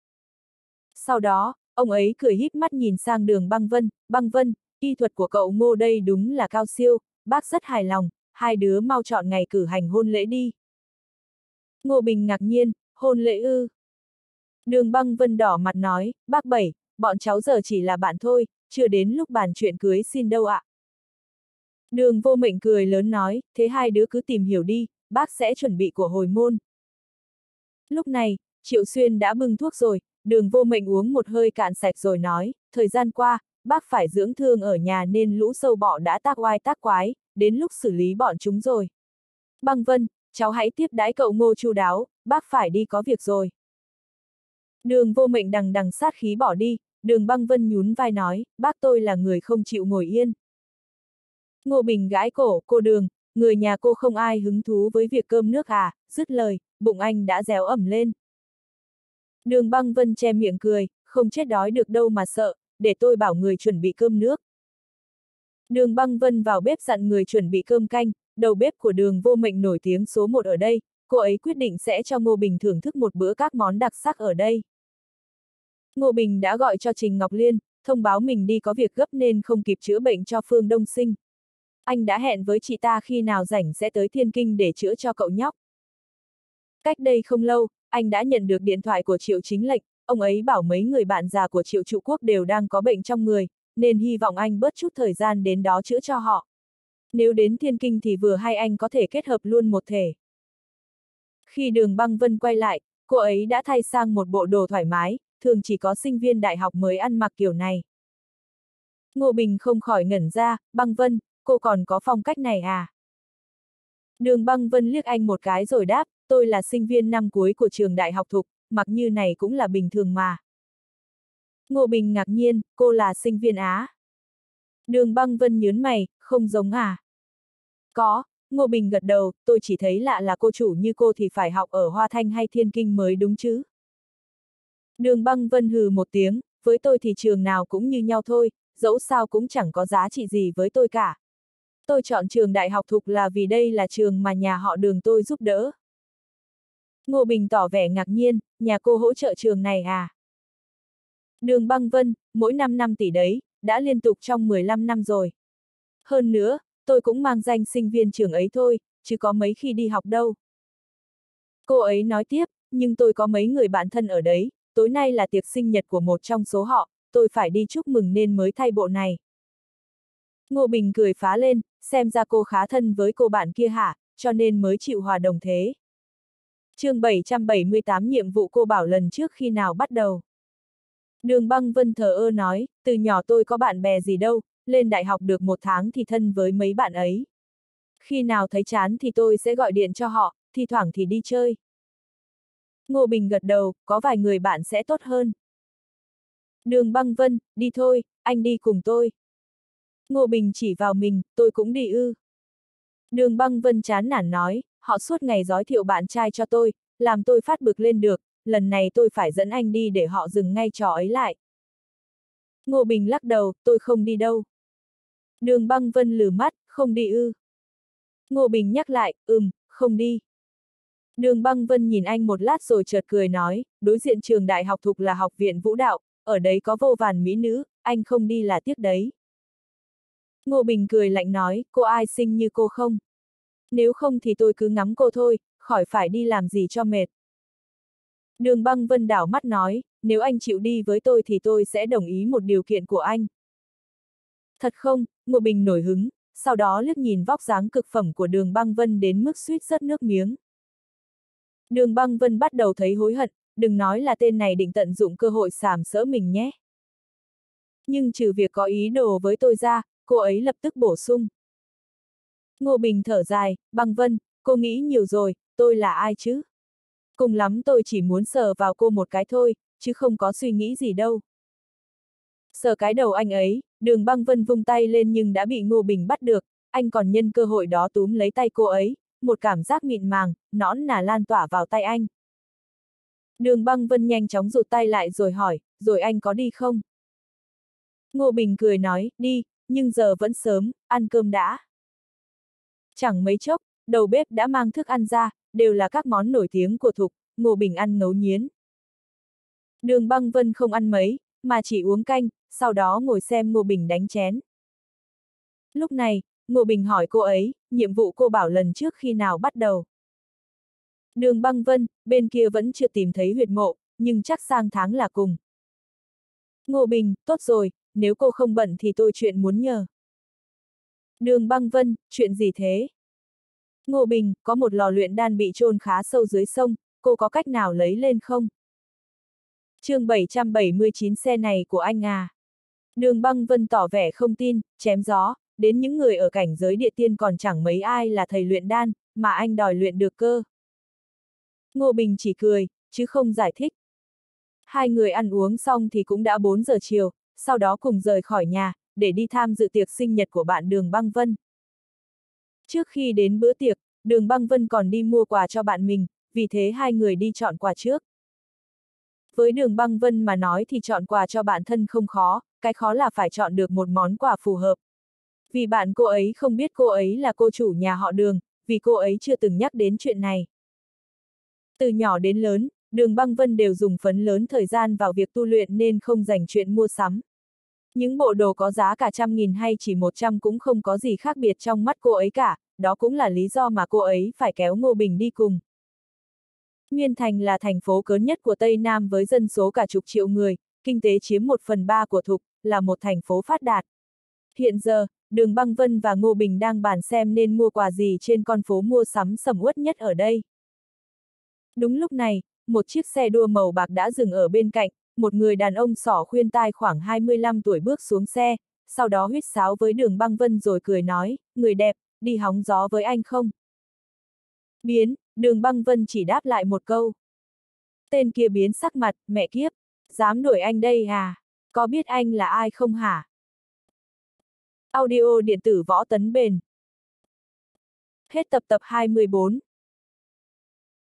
Sau đó, ông ấy cười híp mắt nhìn sang Đường Băng Vân, Băng Vân, y thuật của cậu Ngô đây đúng là cao siêu, bác rất hài lòng, hai đứa mau chọn ngày cử hành hôn lễ đi. Ngô Bình ngạc nhiên, hôn lễ ư. Đường Băng Vân đỏ mặt nói, bác Bảy, bọn cháu giờ chỉ là bạn thôi, chưa đến lúc bàn chuyện cưới xin đâu ạ. Đường Vô Mệnh cười lớn nói, thế hai đứa cứ tìm hiểu đi, bác sẽ chuẩn bị của hồi môn. Lúc này, Triệu Xuyên đã bưng thuốc rồi, Đường Vô Mệnh uống một hơi cạn sạch rồi nói, thời gian qua, bác phải dưỡng thương ở nhà nên lũ sâu bọ đã tác oai tác quái, đến lúc xử lý bọn chúng rồi. Băng Vân, cháu hãy tiếp đãi cậu Ngô chu đáo, bác phải đi có việc rồi. Đường Vô Mệnh đằng đằng sát khí bỏ đi, Đường Băng Vân nhún vai nói, bác tôi là người không chịu ngồi yên. Ngô Bình gãi cổ, cô Đường, người nhà cô không ai hứng thú với việc cơm nước à, dứt lời, bụng anh đã réo ẩm lên. Đường Băng Vân che miệng cười, không chết đói được đâu mà sợ, để tôi bảo người chuẩn bị cơm nước. Đường Băng Vân vào bếp dặn người chuẩn bị cơm canh, đầu bếp của Đường Vô Mệnh nổi tiếng số một ở đây, cô ấy quyết định sẽ cho Ngô Bình thưởng thức một bữa các món đặc sắc ở đây. Ngô Bình đã gọi cho Trình Ngọc Liên, thông báo mình đi có việc gấp nên không kịp chữa bệnh cho Phương Đông Sinh. Anh đã hẹn với chị ta khi nào rảnh sẽ tới Thiên Kinh để chữa cho cậu nhóc. Cách đây không lâu, anh đã nhận được điện thoại của Triệu Chính Lệnh, ông ấy bảo mấy người bạn già của Triệu Trụ Quốc đều đang có bệnh trong người, nên hy vọng anh bớt chút thời gian đến đó chữa cho họ. Nếu đến Thiên Kinh thì vừa hay anh có thể kết hợp luôn một thể. Khi Đường Băng Vân quay lại, cô ấy đã thay sang một bộ đồ thoải mái, thường chỉ có sinh viên đại học mới ăn mặc kiểu này. Ngô Bình không khỏi ngẩn ra, Băng Vân, cô còn có phong cách này à? Đường Băng Vân liếc anh một cái rồi đáp, tôi là sinh viên năm cuối của trường đại học Thục, mặc như này cũng là bình thường mà. Ngô Bình ngạc nhiên, cô là sinh viên Á. Đường Băng Vân nhớn mày, không giống à? Có, Ngô Bình gật đầu, tôi chỉ thấy lạ là cô chủ như cô thì phải học ở Hoa Thanh hay Thiên Kinh mới đúng chứ. Đường Băng Vân hừ một tiếng, với tôi thì trường nào cũng như nhau thôi, dẫu sao cũng chẳng có giá trị gì với tôi cả. Tôi chọn trường đại học Thục là vì đây là trường mà nhà họ Đường tôi giúp đỡ. Ngô Bình tỏ vẻ ngạc nhiên, nhà cô hỗ trợ trường này à? Đường Băng Vân, mỗi năm năm tỷ đấy, đã liên tục trong mười lăm năm rồi. Hơn nữa, tôi cũng mang danh sinh viên trường ấy thôi, chứ có mấy khi đi học đâu. Cô ấy nói tiếp, nhưng tôi có mấy người bạn thân ở đấy, tối nay là tiệc sinh nhật của một trong số họ, tôi phải đi chúc mừng nên mới thay bộ này. Ngô Bình cười phá lên, xem ra cô khá thân với cô bạn kia hả, cho nên mới chịu hòa đồng thế. Chương bảy trăm bảy mươi tám nhiệm vụ cô bảo lần trước khi nào bắt đầu. Đường Băng Vân thờ ơ nói, từ nhỏ tôi có bạn bè gì đâu, lên đại học được một tháng thì thân với mấy bạn ấy. Khi nào thấy chán thì tôi sẽ gọi điện cho họ, thi thoảng thì đi chơi. Ngô Bình gật đầu, có vài người bạn sẽ tốt hơn. Đường Băng Vân, đi thôi, anh đi cùng tôi. Ngô Bình chỉ vào mình, tôi cũng đi ư. Đường Băng Vân chán nản nói, họ suốt ngày giới thiệu bạn trai cho tôi, làm tôi phát bực lên được, lần này tôi phải dẫn anh đi để họ dừng ngay trò ấy lại. Ngô Bình lắc đầu, tôi không đi đâu. Đường Băng Vân lừ mắt, không đi ư. Ngô Bình nhắc lại, ừm, không đi. Đường Băng Vân nhìn anh một lát rồi chợt cười nói, đối diện trường đại học Thục là học viện vũ đạo, ở đấy có vô vàn mỹ nữ, anh không đi là tiếc đấy. Ngô Bình cười lạnh nói, cô ai xinh như cô không? Nếu không thì tôi cứ ngắm cô thôi, khỏi phải đi làm gì cho mệt. Đường Băng Vân đảo mắt nói, nếu anh chịu đi với tôi thì tôi sẽ đồng ý một điều kiện của anh. Thật không? Ngô Bình nổi hứng, sau đó liếc nhìn vóc dáng cực phẩm của Đường Băng Vân đến mức suýt rớt nước miếng. Đường Băng Vân bắt đầu thấy hối hận, đừng nói là tên này định tận dụng cơ hội sàm sỡ mình nhé. Nhưng trừ việc có ý đồ với tôi ra, cô ấy lập tức bổ sung. Ngô Bình thở dài, Băng Vân, cô nghĩ nhiều rồi, tôi là ai chứ? Cùng lắm tôi chỉ muốn sờ vào cô một cái thôi, chứ không có suy nghĩ gì đâu. Sờ cái đầu anh ấy, Đường Băng Vân vung tay lên nhưng đã bị Ngô Bình bắt được, anh còn nhân cơ hội đó túm lấy tay cô ấy, một cảm giác mịn màng, nõn nà lan tỏa vào tay anh. Đường Băng Vân nhanh chóng rụt tay lại rồi hỏi, rồi anh có đi không? Ngô Bình cười nói, đi, nhưng giờ vẫn sớm, ăn cơm đã. Chẳng mấy chốc, đầu bếp đã mang thức ăn ra, đều là các món nổi tiếng của Thục, Ngô Bình ăn ngấu nghiến. Đường Băng Vân không ăn mấy, mà chỉ uống canh, sau đó ngồi xem Ngô Bình đánh chén. Lúc này, Ngô Bình hỏi cô ấy, nhiệm vụ cô bảo lần trước khi nào bắt đầu. Đường Băng Vân, bên kia vẫn chưa tìm thấy huyệt mộ, nhưng chắc sang tháng là cùng. Ngô Bình, tốt rồi, nếu cô không bận thì tôi chuyện muốn nhờ. Đường Băng Vân, chuyện gì thế? Ngô Bình, có một lò luyện đan bị chôn khá sâu dưới sông, cô có cách nào lấy lên không? Chương bảy trăm bảy mươi chín xe này của anh à? Đường Băng Vân tỏ vẻ không tin, chém gió, đến những người ở cảnh giới địa tiên còn chẳng mấy ai là thầy luyện đan, mà anh đòi luyện được cơ. Ngô Bình chỉ cười, chứ không giải thích. Hai người ăn uống xong thì cũng đã bốn giờ chiều, sau đó cùng rời khỏi nhà, để đi tham dự tiệc sinh nhật của bạn Đường Băng Vân. Trước khi đến bữa tiệc, Đường Băng Vân còn đi mua quà cho bạn mình, vì thế hai người đi chọn quà trước. Với Đường Băng Vân mà nói thì chọn quà cho bạn thân không khó, cái khó là phải chọn được một món quà phù hợp. Vì bạn cô ấy không biết cô ấy là cô chủ nhà họ Đường, vì cô ấy chưa từng nhắc đến chuyện này. Từ nhỏ đến lớn, Đường Băng Vân đều dùng phấn lớn thời gian vào việc tu luyện nên không dành chuyện mua sắm. Những bộ đồ có giá cả trăm nghìn hay chỉ một trăm cũng không có gì khác biệt trong mắt cô ấy cả, đó cũng là lý do mà cô ấy phải kéo Ngô Bình đi cùng. Nguyên Thành là thành phố lớn nhất của Tây Nam với dân số cả chục triệu người, kinh tế chiếm một phần ba của Thục, là một thành phố phát đạt. Hiện giờ, Đường Băng Vân và Ngô Bình đang bàn xem nên mua quà gì trên con phố mua sắm sầm uất nhất ở đây. Đúng lúc này, một chiếc xe đua màu bạc đã dừng ở bên cạnh, một người đàn ông xỏ khuyên tai khoảng hai mươi lăm tuổi bước xuống xe, sau đó huýt sáo với Đường Băng Vân rồi cười nói, người đẹp, đi hóng gió với anh không? Biến, Đường Băng Vân chỉ đáp lại một câu. Tên kia biến sắc mặt, mẹ kiếp, dám đuổi anh đây à? Có biết anh là ai không hả? Audio điện tử Võ Tấn Bền. Hết tập tập hai mươi bốn.